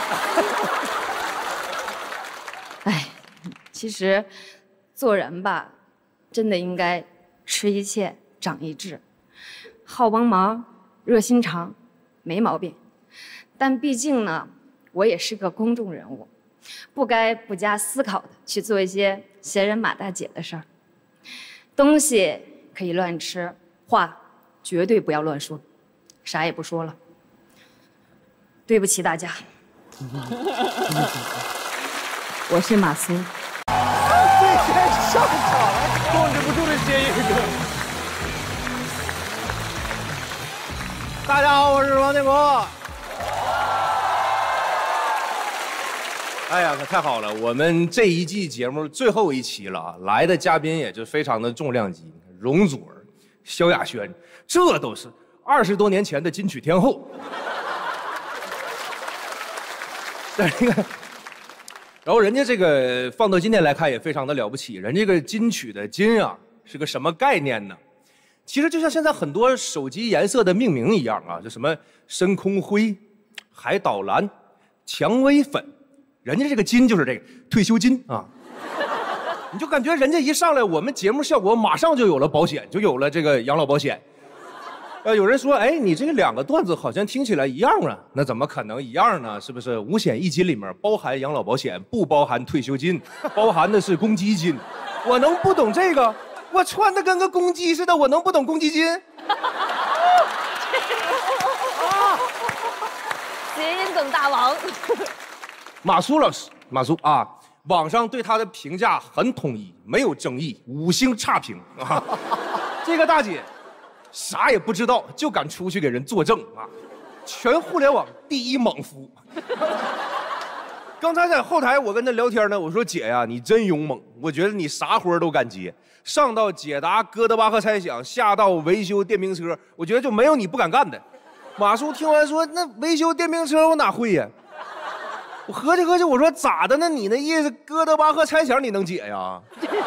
哎，其实做人吧，真的应该吃一堑长一智，好帮忙、热心肠，没毛病。但毕竟呢，我也是个公众人物，不该不加思考的去做一些闲人马大姐的事儿。东西可以乱吃，话绝对不要乱说。啥也不说了，对不起大家。我是马苏。 最先上场了，控制不住的接一个。 大家好，我是王建国。 哎呀，可太好了！我们这一季节目最后一期了啊，来的嘉宾也就非常的重量级，容祖儿、萧亚轩，这都是二十多年前的金曲天后。但是，然后人家这个放到今天来看也非常的了不起，人这个金曲的金啊是个什么概念呢？其实就像现在很多手机颜色的命名一样啊，就什么深空灰、海岛蓝、蔷薇粉，人家这个金就是这个退休金啊。你就感觉人家一上来，我们节目效果马上就有了保险，就有了这个养老保险。呃，有人说，哎，你这个两个段子好像听起来一样啊，那怎么可能一样呢？是不是五险一金里面包含养老保险，不包含退休金，包含的是公积金？我能不懂这个？我穿的跟个公鸡似的，我能不懂公积金？ 谐音梗大王。 马苏老师，马苏啊，网上对他的评价很统一，没有争议，五星差评啊。这个大姐啥也不知道，就敢出去给人作证啊，全互联网第一猛夫。刚才在后台我跟她聊天呢，我说姐呀，你真勇猛，我觉得你啥活都敢接，上到解答哥德巴赫猜想，下到维修电瓶车，我觉得就没有你不敢干的。马叔听完说，那维修电瓶车我哪会呀？我合计合计，我说咋的呢？你那意思哥德巴赫猜想你能解呀？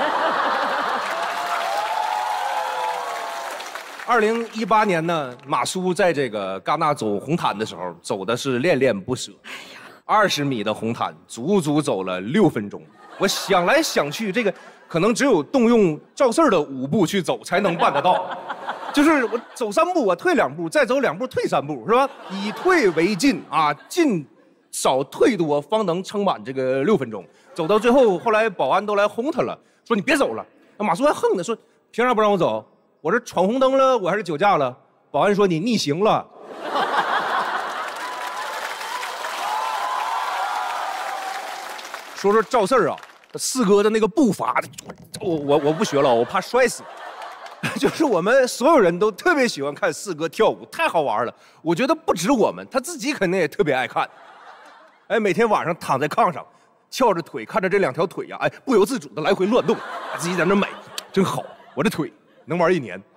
二零一八年呢，马苏在这个戛纳走红毯的时候，走的是恋恋不舍。二十米的红毯，足足走了六分钟。我想来想去，这个可能只有动用赵四儿的五步去走才能办得到。就是我走三步，我退两步，再走两步退三步，是吧？以退为进啊，进少退多，方能撑满这个六分钟。走到最后，后来保安都来轰他了，说你别走了。马苏还横呢，说凭啥不让我走？我是闯红灯了，我还是酒驾了？保安说你逆行了。说说赵四儿啊，四哥的那个步伐，我我我不学了，我怕摔死。就是我们所有人都特别喜欢看四哥跳舞，太好玩了。我觉得不止我们，他自己肯定也特别爱看。哎，每天晚上躺在炕上， 翘着腿看着这两条腿呀、啊，哎，不由自主的来回乱动，自己在那美，真好，我这腿能玩一年。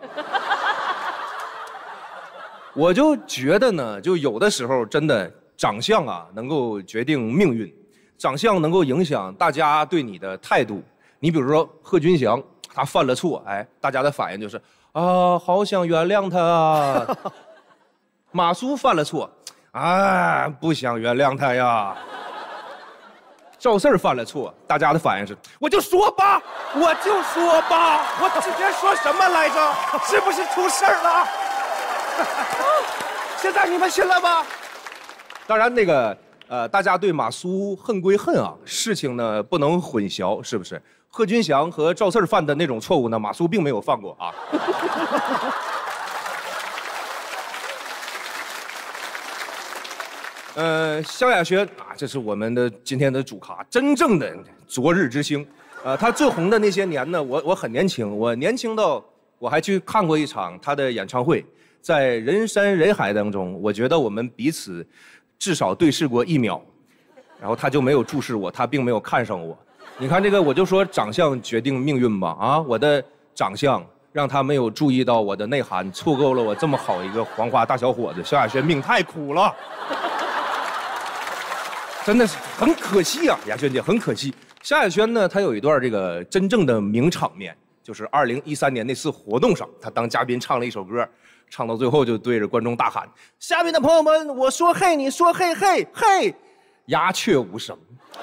我就觉得呢，就有的时候真的长相啊，能够决定命运，长相能够影响大家对你的态度。你比如说贺军翔，他犯了错，哎，大家的反应就是啊，好想原谅他啊。马苏犯了错，啊，不想原谅他呀。赵四儿犯了错，大家的反应是：我就说吧，我就说吧，我之前说什么来着？是不是出事儿了？现在你们信了吗？当然，那个呃，大家对马苏恨归恨啊，事情呢不能混淆，是不是？贺军翔和赵四儿犯的那种错误呢，马苏并没有犯过啊。呃，萧亚轩啊，这是我们的今天的主咖，真正的昨日之星。呃，他最红的那些年呢，我我很年轻，我年轻到我还去看过一场他的演唱会，在人山人海当中，我觉得我们彼此至少对视过一秒，然后他就没有注视我，他并没有看上我。你看这个，我就说长相决定命运吧，啊，我的长相让他没有注意到我的内涵，错过了我这么好一个黄花大小伙子。萧亚轩命太苦了。真的是很可惜啊，亚轩姐很可惜。萧亚轩呢，她有一段这个真正的名场面，就是二零一三年那次活动上，她当嘉宾唱了一首歌，唱到最后就对着观众大喊：“下面的朋友们，我说嘿，你说嘿嘿嘿，鸦雀无声。”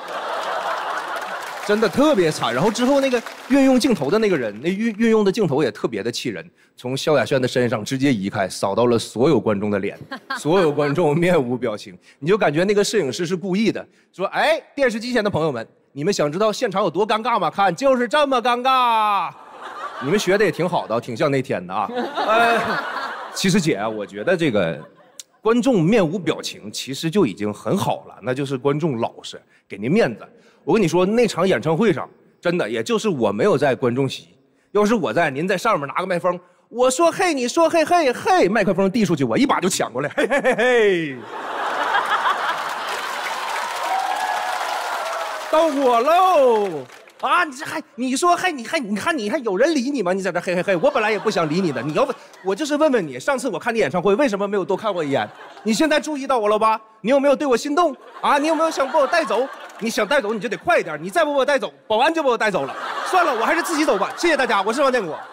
真的特别惨。然后之后那个运用镜头的那个人，那运运用的镜头也特别的气人，从萧亚轩的身上直接移开，扫到了所有观众的脸，所有观众面无表情，你就感觉那个摄影师是故意的，说：“哎，电视机前的朋友们，你们想知道现场有多尴尬吗？看，就是这么尴尬。”你们学的也挺好的，挺像那天的啊。呃，其实姐，我觉得这个观众面无表情其实就已经很好了，那就是观众老实，给您面子。我跟你说，那场演唱会上，真的也就是我没有在观众席，要是我在，您在上面拿个麦克风，我说嘿，你说嘿嘿嘿，麦克风递出去，我一把就抢过来，嘿嘿嘿嘿，到我喽！啊，你这还你说嘿，你还你看你还有人理你吗？你在这嘿嘿嘿，我本来也不想理你的，你要问我就是问问你，上次我看你演唱会为什么没有多看我一眼？你现在注意到我了吧？你有没有对我心动啊？你有没有想把我带走？你想带走你就得快一点，你再不把我带走，保安就把我带走了。算了，我还是自己走吧。谢谢大家，我是王建国。